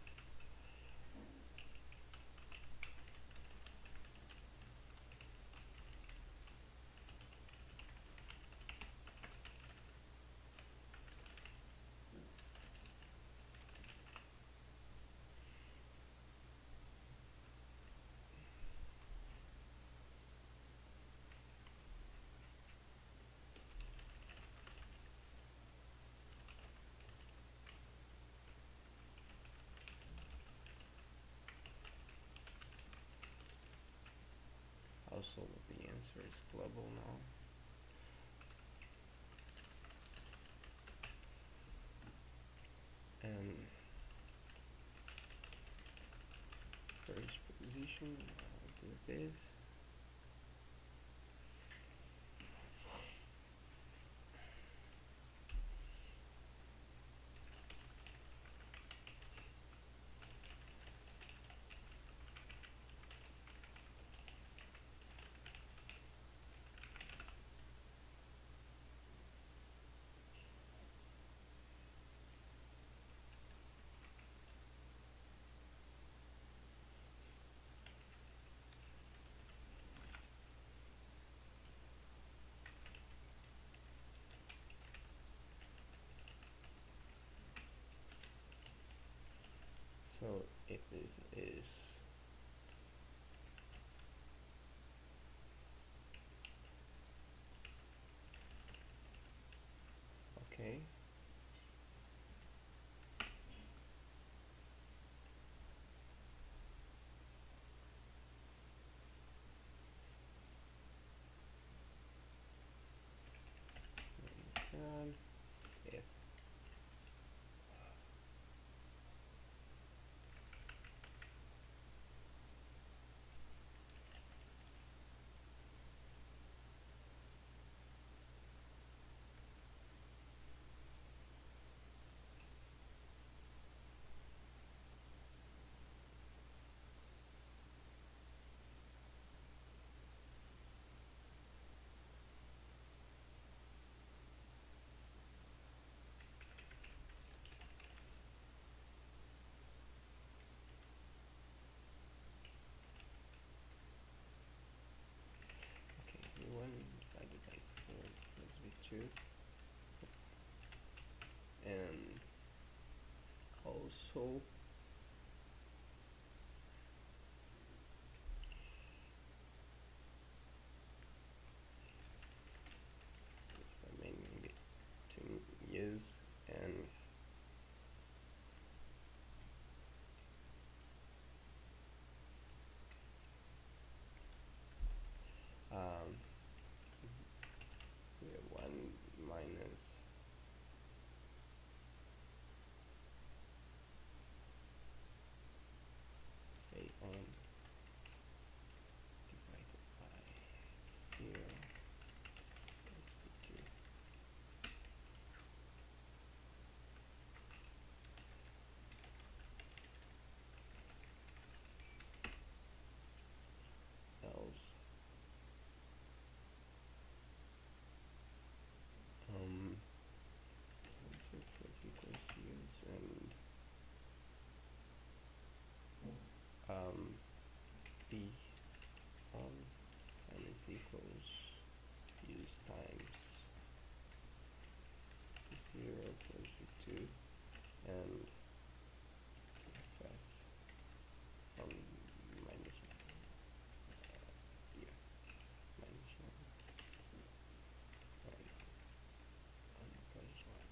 also the answer is global now. And for each position, I'll do this. function if okay, one divided by four plus v two, and also remaining bit to use, and um, we have one minus a on divided by zero plus v two. Else um so plus equals use, and um b on minus equals use times zero plus v two, and fs on minus one, uh, yeah, minus one, one on plus one.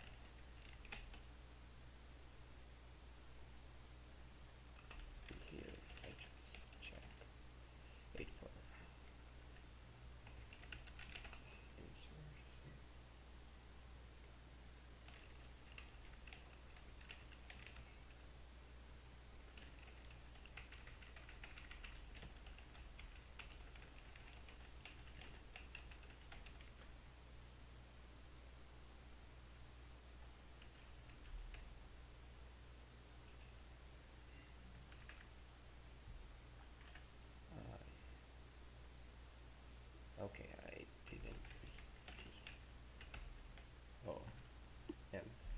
And here I just check wait for insert. Uh, okay, I didn't see. Oh, m.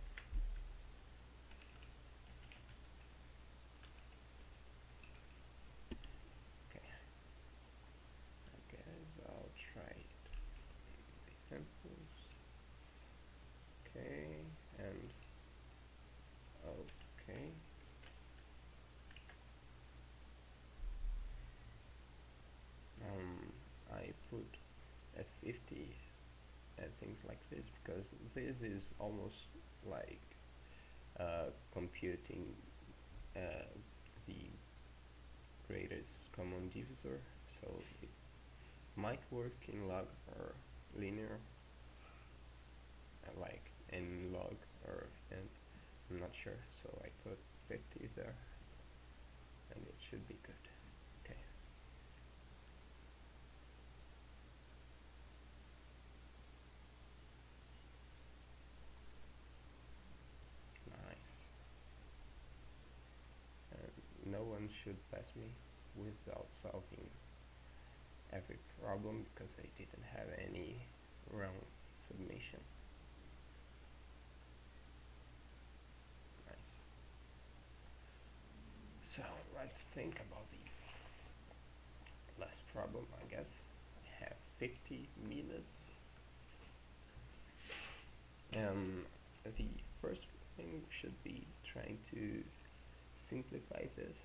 Okay, I guess I'll try it. The samples. Okay, and okay. Um, I put F fifty and things like this because this is almost like uh, computing uh, the greatest common divisor, so it might work in log or linear, uh, like in log or in, I'm not sure, so I put fifty there and it should be good. Okay. Nice. And no one should pass me without solving every problem because I didn't have any wrong submission. Nice. So let's think about the last problem, I guess. I have fifty minutes. Um, the first thing should be trying to simplify this.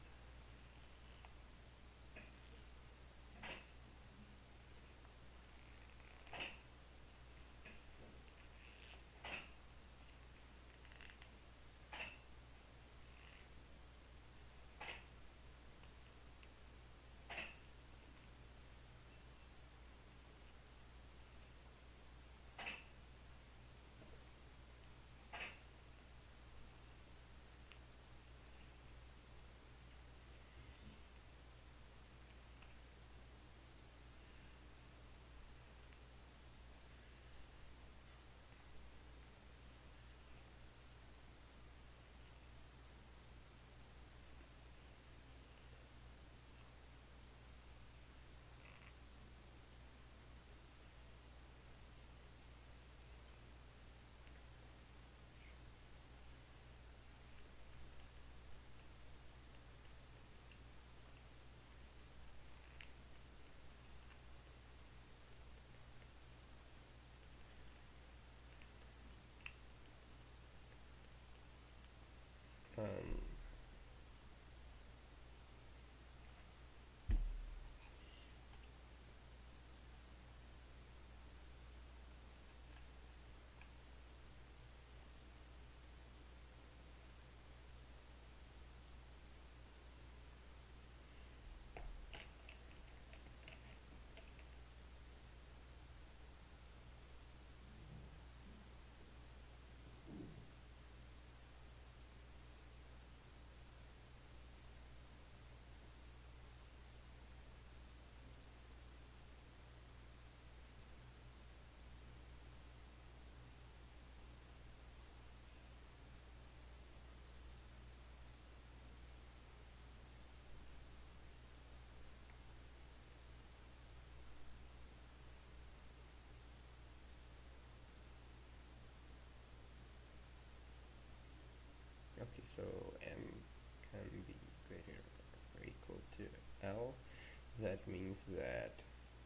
That means that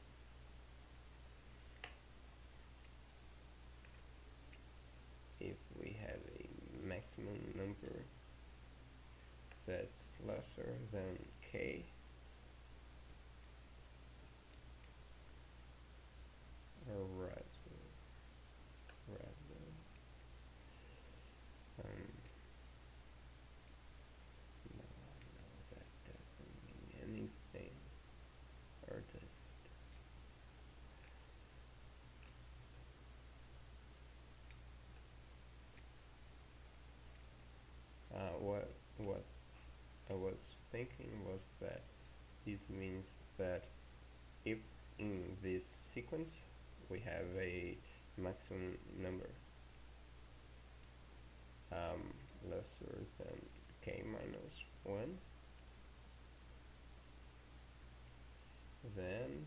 if we have a maximum number that's lesser than k, or rather, rather um, no, no, that doesn't mean anything, or does it? Uh, what what I was thinking was that this means that if in this sequence we have a maximum number um, lesser than k minus one, then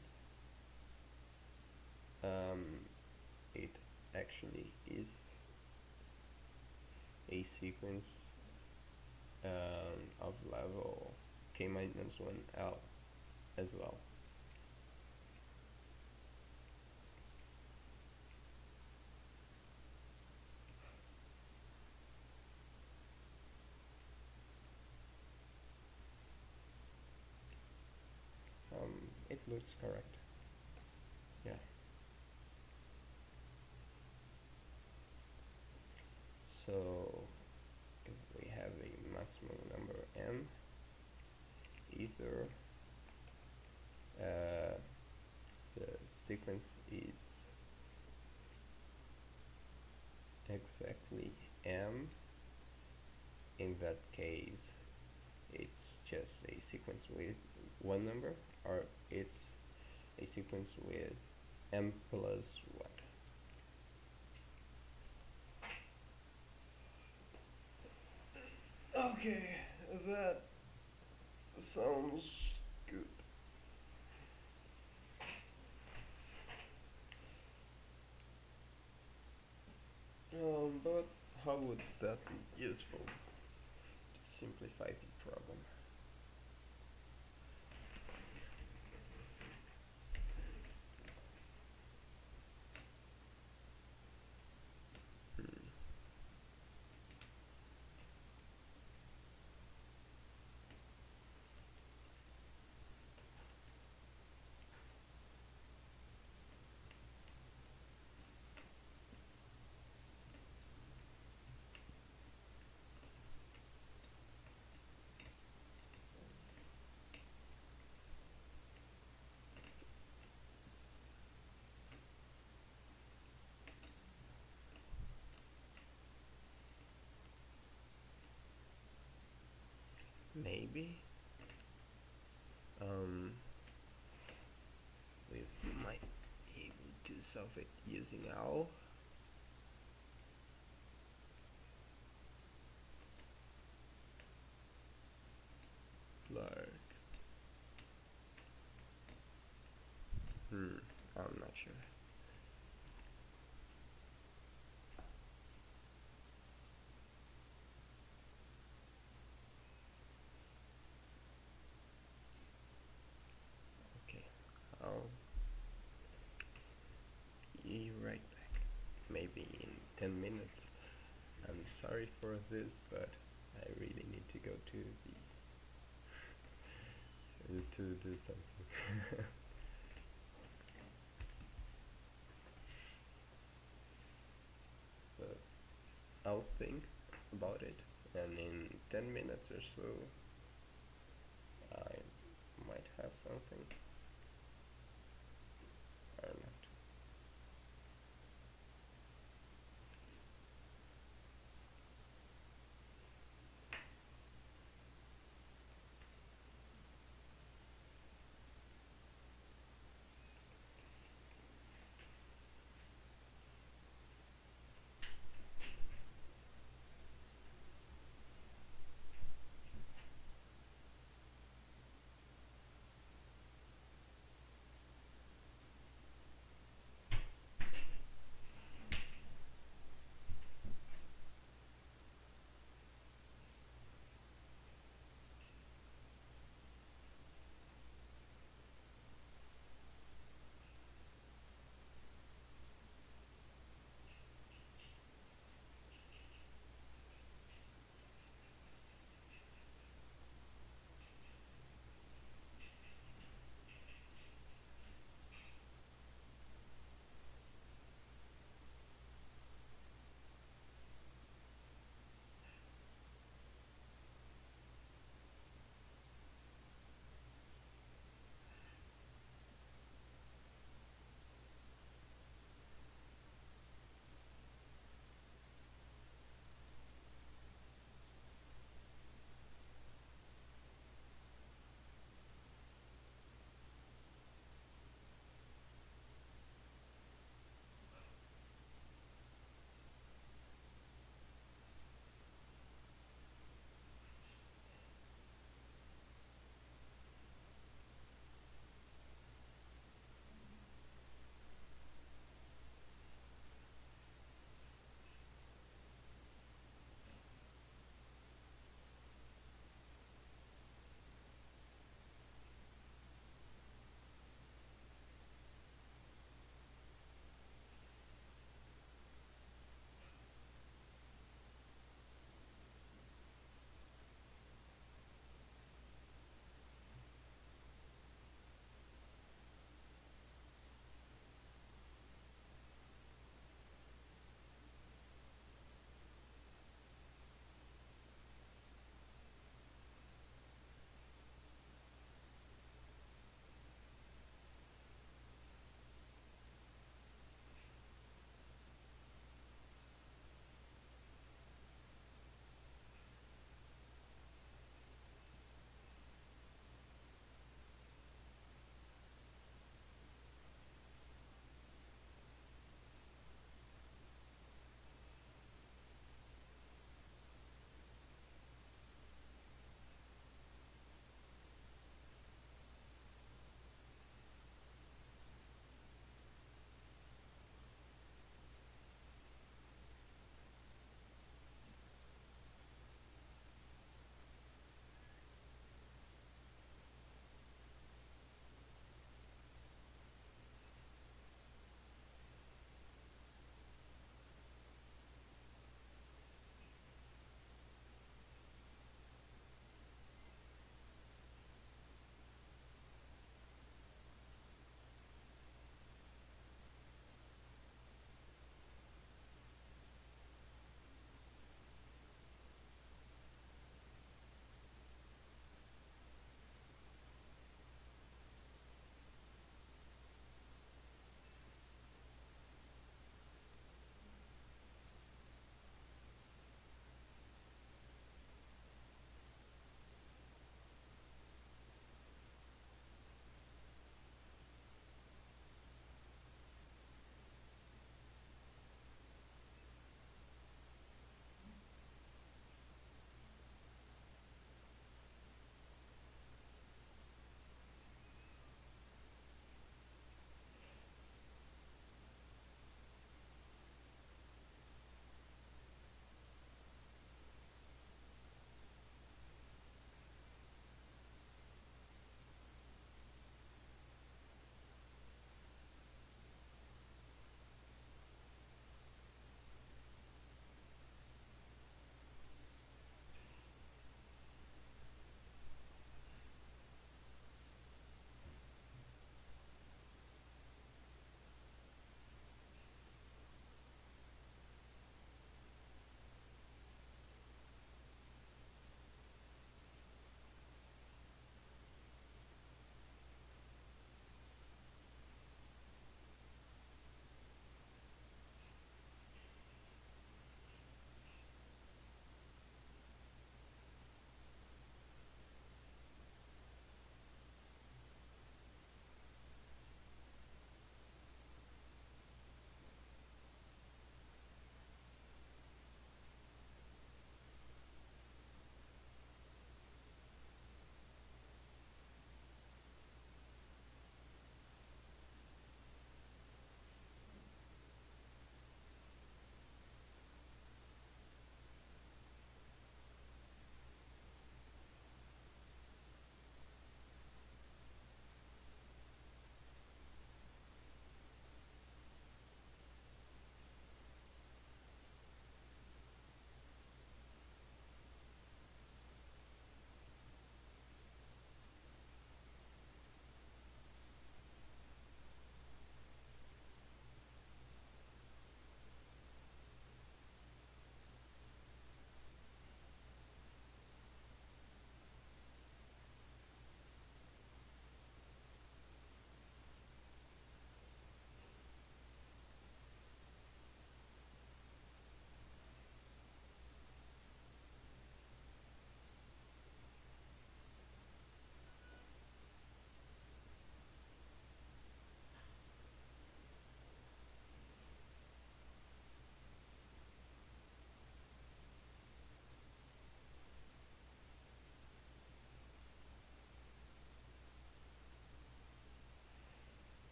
um, it actually is a sequence um, of level k minus one L as well. Um, it looks correct. Yeah. So if we have a maximum number m, either uh, the sequence is exactly m, in that case it's just a sequence with one number, or it's a sequence with m plus one. Okay, that sounds good. Um, but how would that be useful to simplify the problem? Hmm. Maybe um, we might be able to solve it using owl. Like, hmm, I'm not sure. Okay, I'll be right back. Maybe in ten minutes. I'm sorry for this, but I really need to go to the to do something. But I'll think about it, and in ten minutes or so I might have something or not.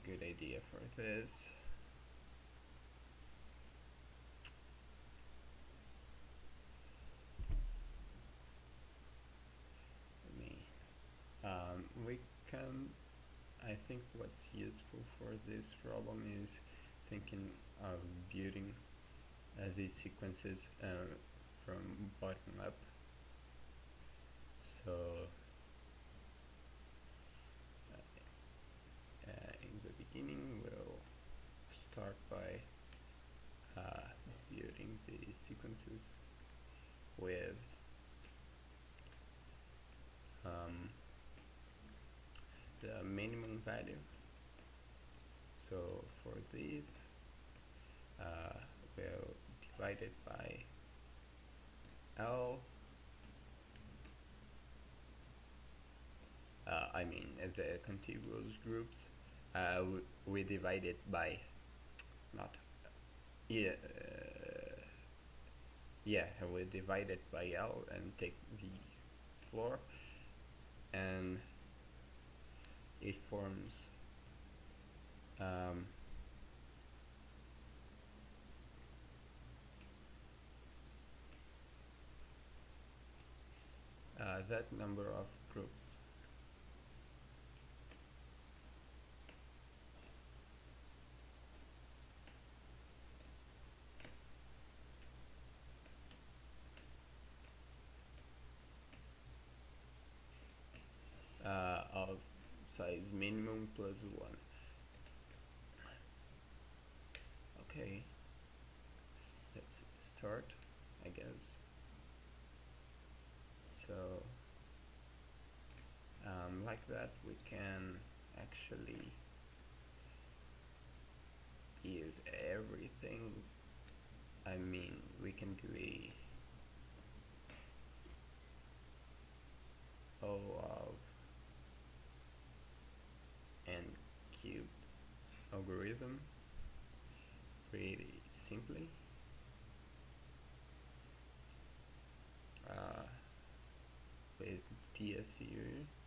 good idea for this. Let me, um, we can, I think what's useful for this problem is thinking of building uh, these sequences uh, from bottom up. So uh, in the beginning we'll start by uh, building the sequences with um, the minimum value. So for these uh, we'll divide it by L. Uh, I mean uh, the contiguous groups uh, we, we divide it by not yeah uh, yeah we divide it by L and take the floor, and it forms um, uh, that number of groups. Uh, of size minimum plus one. Okay, let's start, I guess. So um, like that we can actually use everything. I mean, we can do a O of n cubed algorithm pretty simply. Uh, with T S U,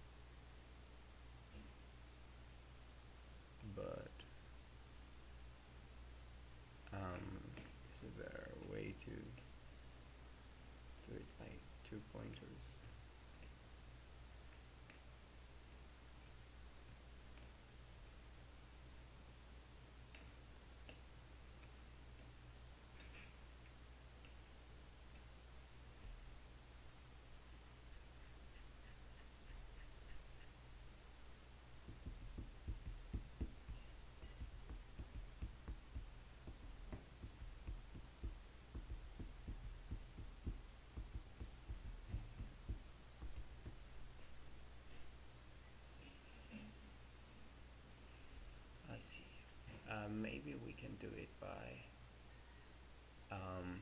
but um, is there a way to do it by two pointers? I see. Uh, maybe we can do it by um,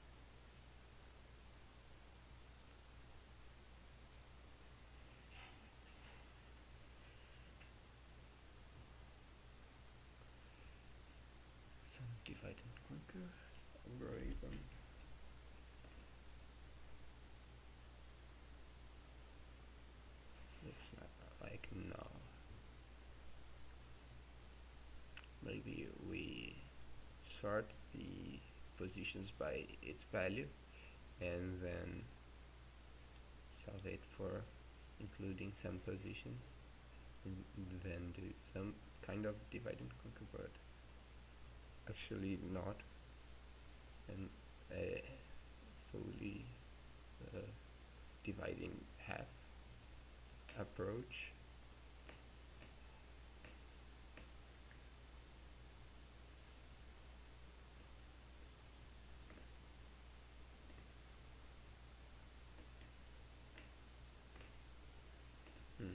some divide and conquer algorithm. Looks not like no. Maybe we sort the positions by its value and then solve it for including some position, and then do some kind of divide and conquer, but actually not an a fully uh, dividing half approach. Hmm.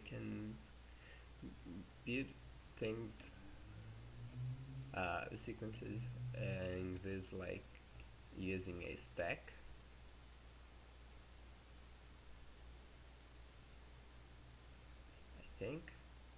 can build things, uh, sequences, and this like using a stack. I think.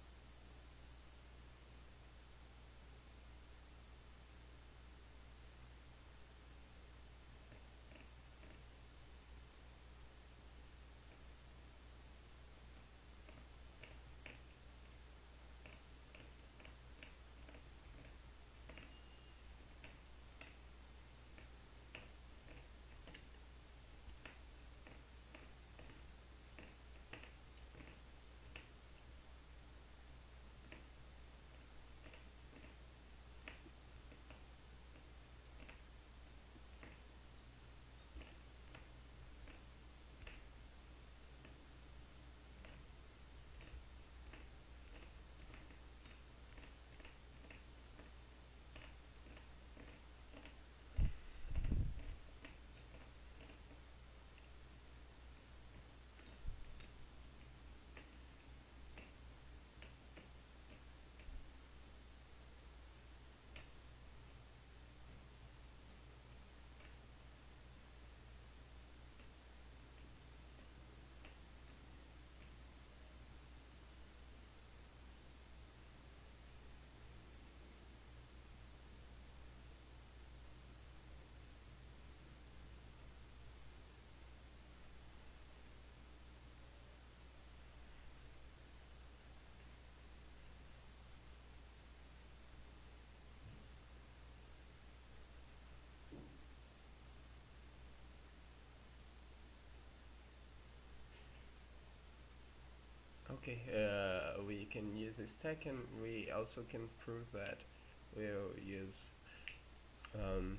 Okay, uh, we can use a stack, and we also can prove that we'll use um,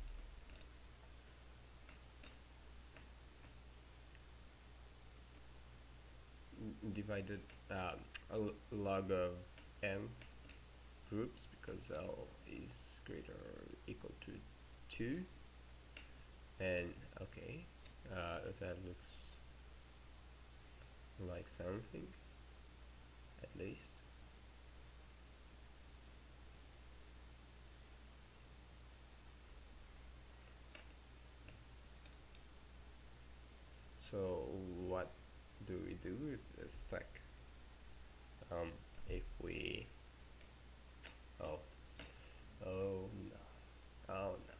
divided uh, a log of n groups, because L is greater or equal to two. And okay, uh, that looks like something, at least. So what do we do with the stack? Um, if we oh oh no oh no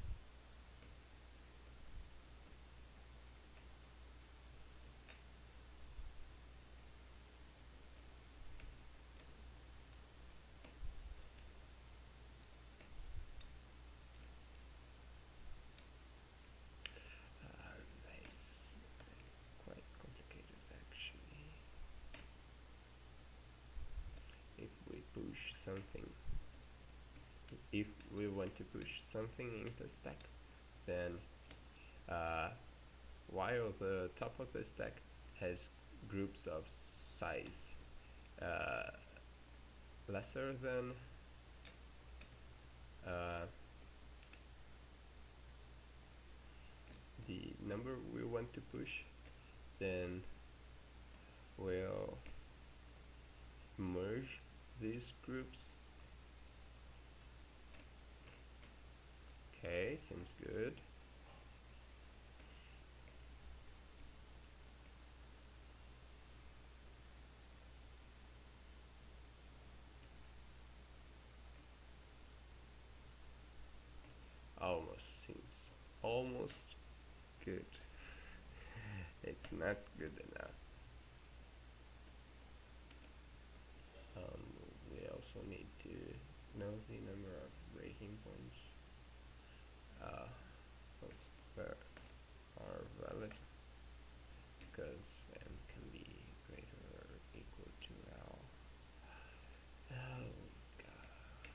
uh, it's quite complicated actually. If we push something, if we want to push something into the stack, then uh, while the top of the stack has groups of size uh, lesser than uh, the number we want to push, then we'll merge these groups. Okay, seems good. Almost seems almost good. It's not good enough. Um, we also need to know the number of breaking points uh, that are valid, because m can be greater or equal to L. Oh god.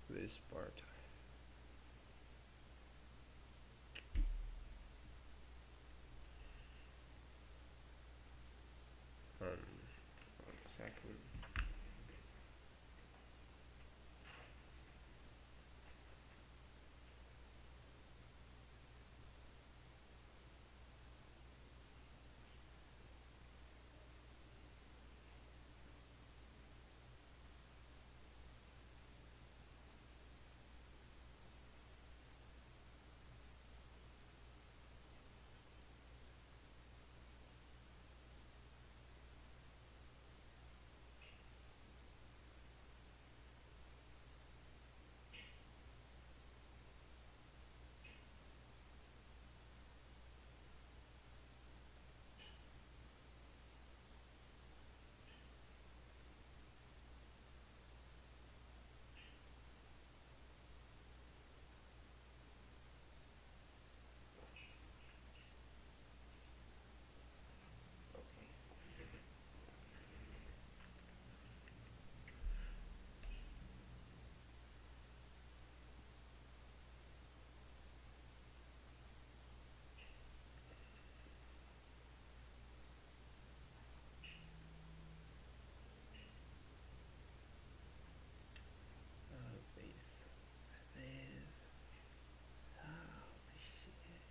this part. Um, one second. Oh, this, this. Holy shit.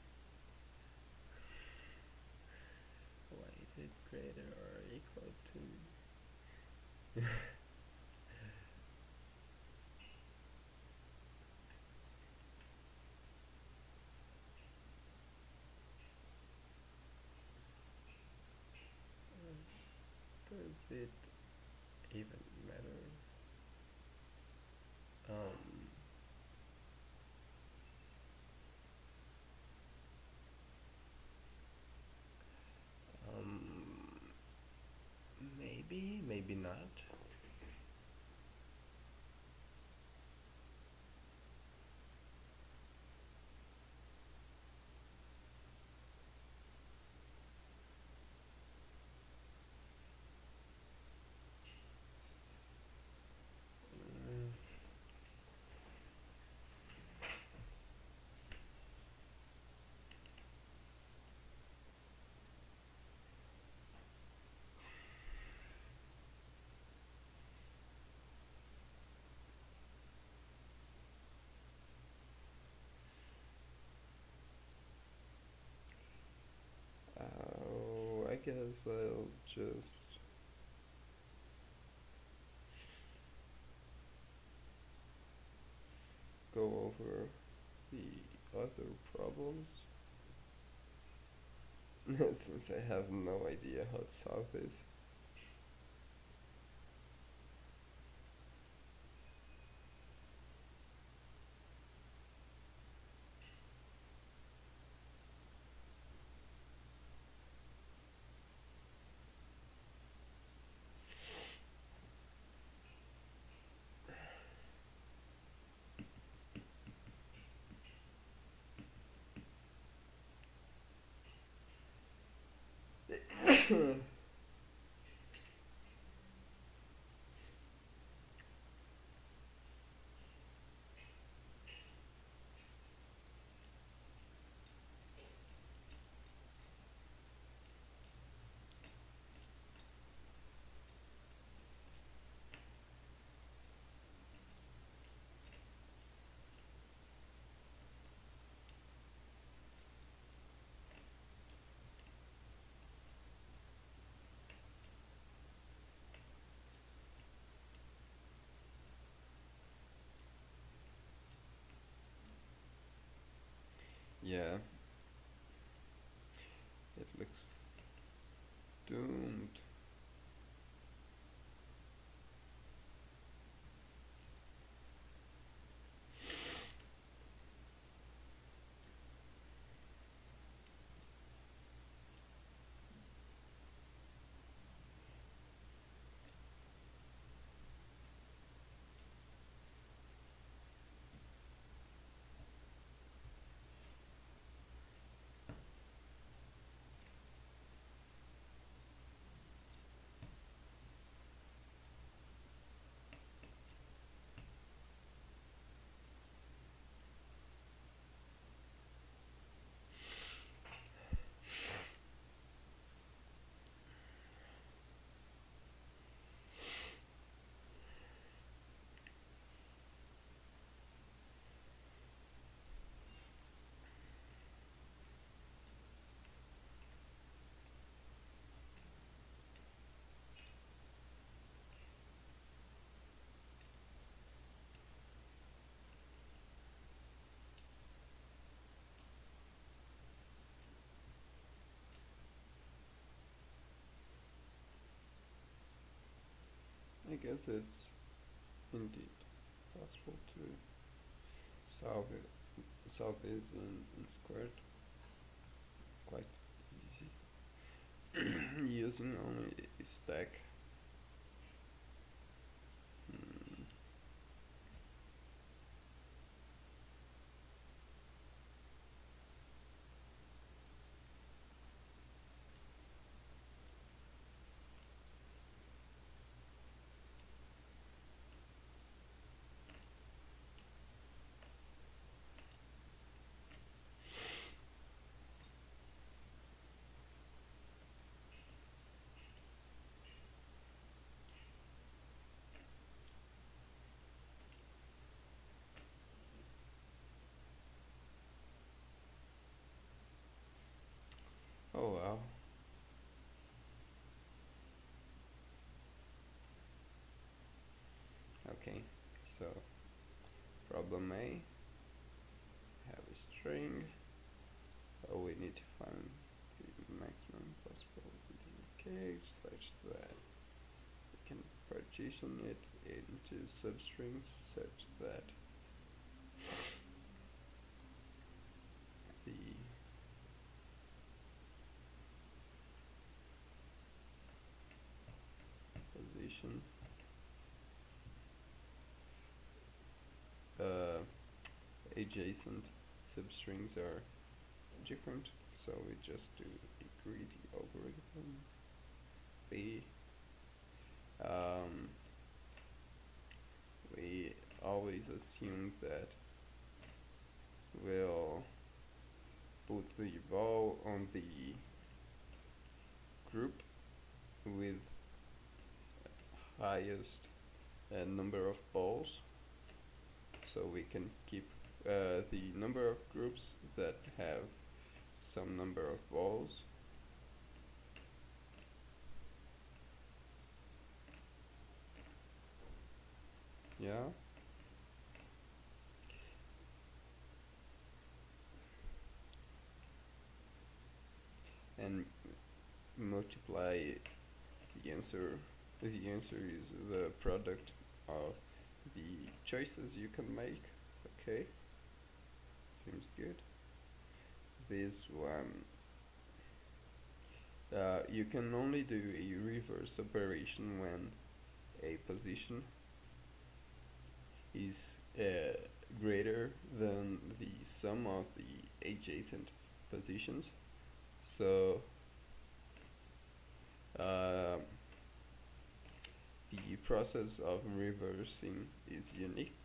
Why is it greater or equal to? Does it even matter? Um, um, maybe, maybe not. Mm, oh, I guess I'll just go over the other problems since I have no idea how to solve this. Yeah, it looks doomed. guess it's indeed possible to solve it solve this in, in squared quite easy using only a stack. Hmm. Oh wow. Okay, so problem A, have a string. Oh, we need to find the maximum possible case such that we can partition it into substrings such that the position uh, adjacent substrings are different, so we just do a greedy algorithm. B, um, we always assume that we'll put the ball on the group with highest uh, number of balls, so we can keep uh, the number of groups that have some number of balls. Yeah. And multiply the answer. The answer is the product of the choices you can make. Okay, seems good. This one, uh, you can only do a reverse operation when a position is uh, greater than the sum of the adjacent positions. So uh, the process of reversing is unique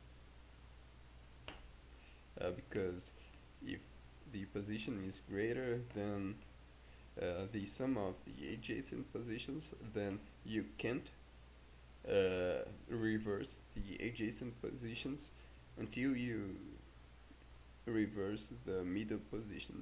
uh, because if the position is greater than uh, the sum of the adjacent positions, then you can't uh, reverse the adjacent positions until you reverse the middle position.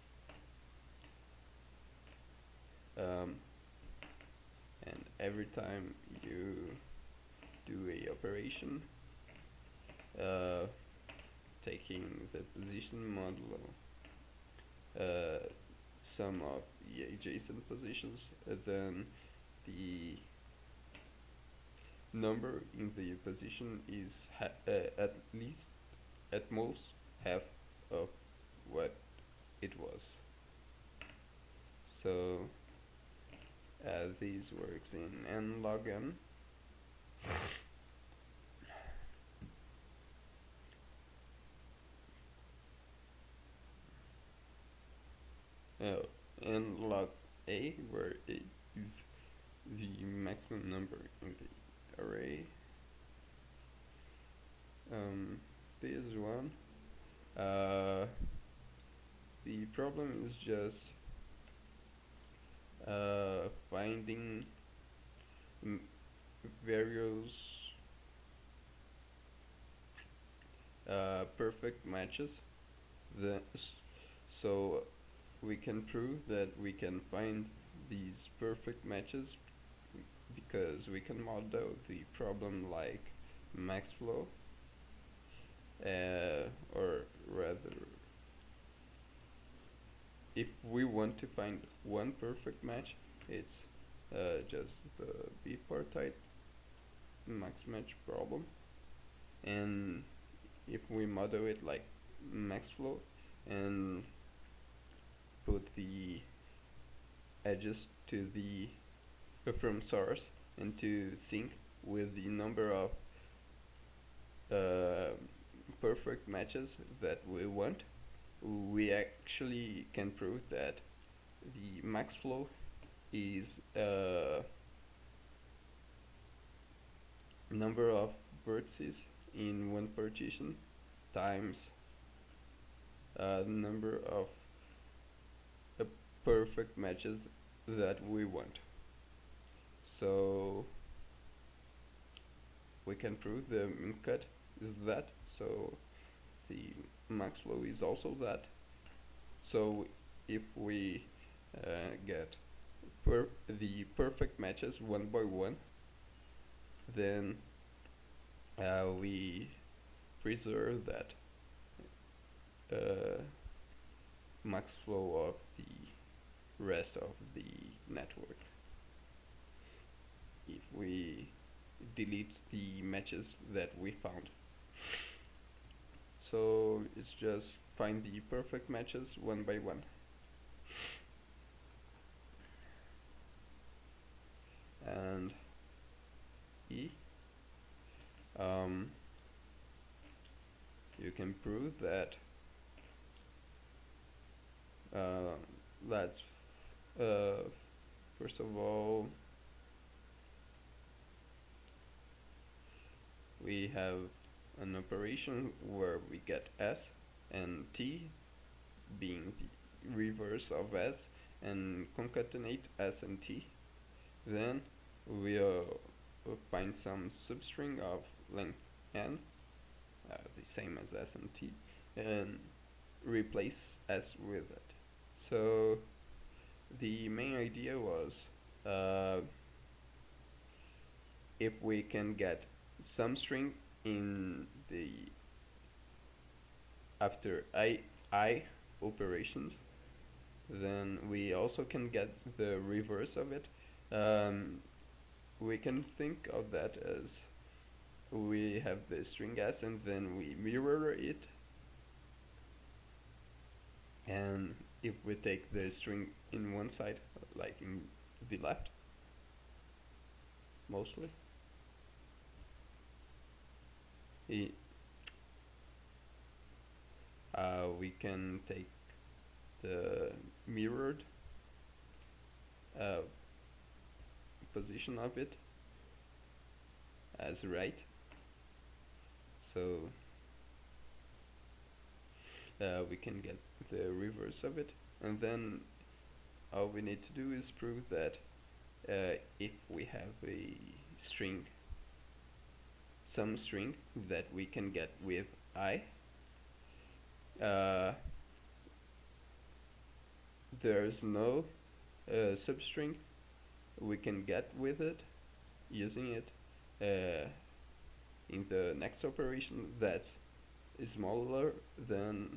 Um, and every time you do a operation uh, taking the position modulo uh, sum of the adjacent positions, uh, then the number in the position is ha uh, at least at most half of what it was. So uh, this works in n log n. Uh, n log a, where a is the maximum number in the array. Um, this one. Uh, the problem is just uh, finding m various uh, perfect matches. The so we can prove that we can find these perfect matches because we can model the problem like max flow, uh, or rather, if we want to find one perfect match, it's uh, just the bipartite max match problem, and if we model it like max flow and put the edges to the uh, from source and to sync with the number of uh, perfect matches that we want, we actually can prove that the max flow is uh, number of vertices in one partition times uh, number of uh, perfect matches that we want. So we can prove the min cut is that, so the max flow is also that. So if we uh, get per the perfect matches one by one, then uh, we preserve that uh, max flow of the rest of the network. If we delete the matches that we found, so it's just find the perfect matches one by one. And E, um, you can prove that uh, let's uh, first of all we have an operation where we get S and T being the reverse of S and concatenate S and T. Then we'll find some substring of length N, uh, the same as S and T, and replace S with it. So the main idea was uh, if we can get some string in the after I I operations, then we also can get the reverse of it. Um, we can think of that as we have the string S and then we mirror it, and if we take the string in one side, like in the left mostly, it, uh, we can take the mirrored uh, position of it as right. So uh, we can get the reverse of it, and then all we need to do is prove that uh, if we have a string, some string that we can get with I, uh, there's no uh, substring we can get with it using it uh, in the next operation that's smaller than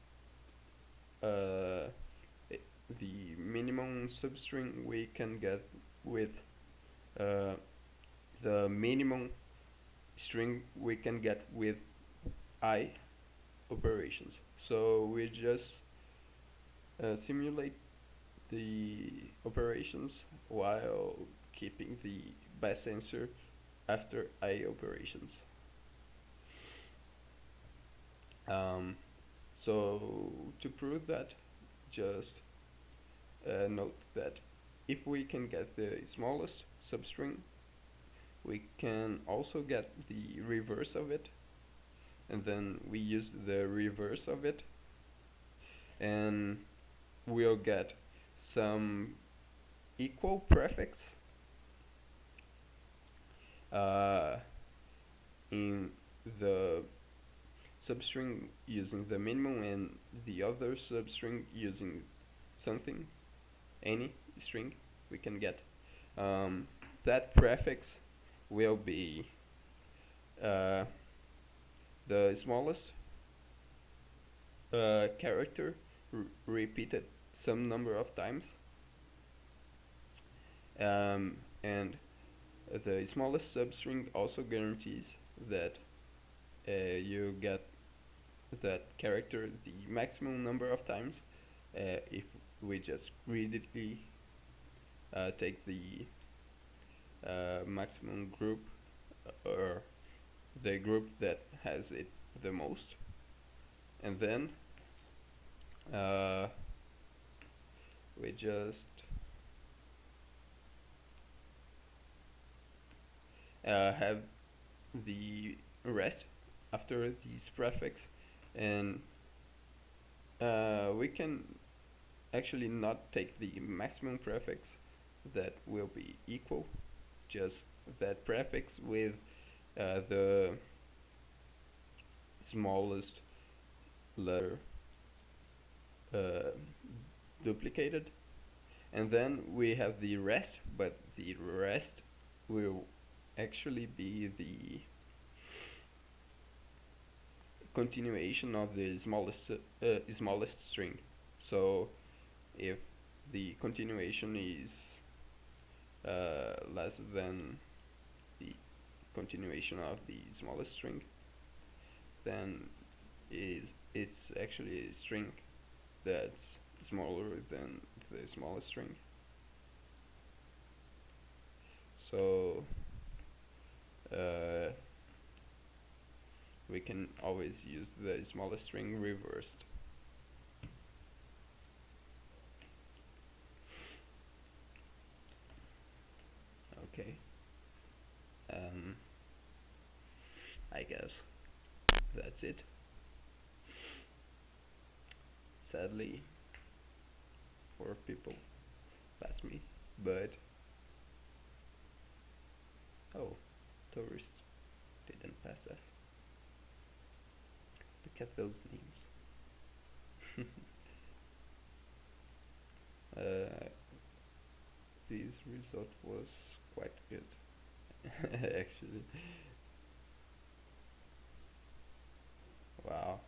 uh, the minimum substring we can get with uh, the minimum string we can get with I operations. So we just uh, simulate the operations while keeping the best answer after I operations. Um, so to prove that, just uh, note that if we can get the smallest substring, we can also get the reverse of it, and then we use the reverse of it, and we'll get some equal prefix uh, in the substring using the minimum and the other substring using something, any string we can get. Um, that prefix will be uh, the smallest uh, character r repeated some number of times, um, and The smallest substring also guarantees that uh, you get that character the maximum number of times uh, if we just greedily uh, take the uh, maximum group or the group that has it the most, and then uh, we just uh, have the rest after this prefix, and uh, we can actually not take the maximum prefix that will be equal, just that prefix with uh, the smallest letter uh, duplicated, and then we have the rest, but the rest will actually be the continuation of the smallest uh, smallest string. So if the continuation is uh, less than the continuation of the smallest string, then is it's actually a string that's smaller than the smallest string. So uh, we can always use the smallest string reversed. Okay. Um, I guess that's it. Sadly, for people past me, but oh, tourist didn't pass us. Look at those names. uh, this result was quite good, actually. Wow.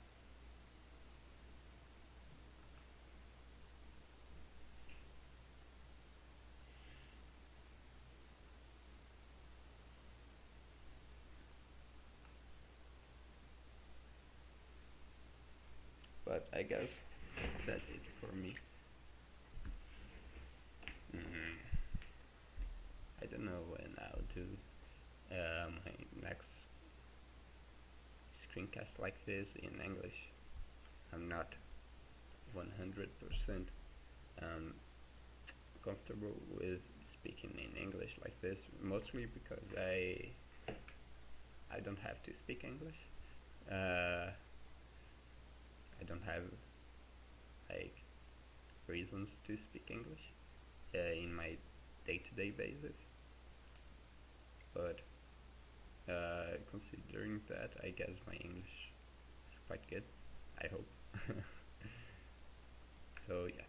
But I guess that's it for me. Mm. I don't know when I'll do uh, my next screencast like this in English. I'm not one hundred percent um, comfortable with speaking in English like this, mostly because I I don't have to speak English. Uh, I don't have like reasons to speak English uh, in my day-to-day basis. But uh, considering that, I guess my English is quite good. I hope. So yeah.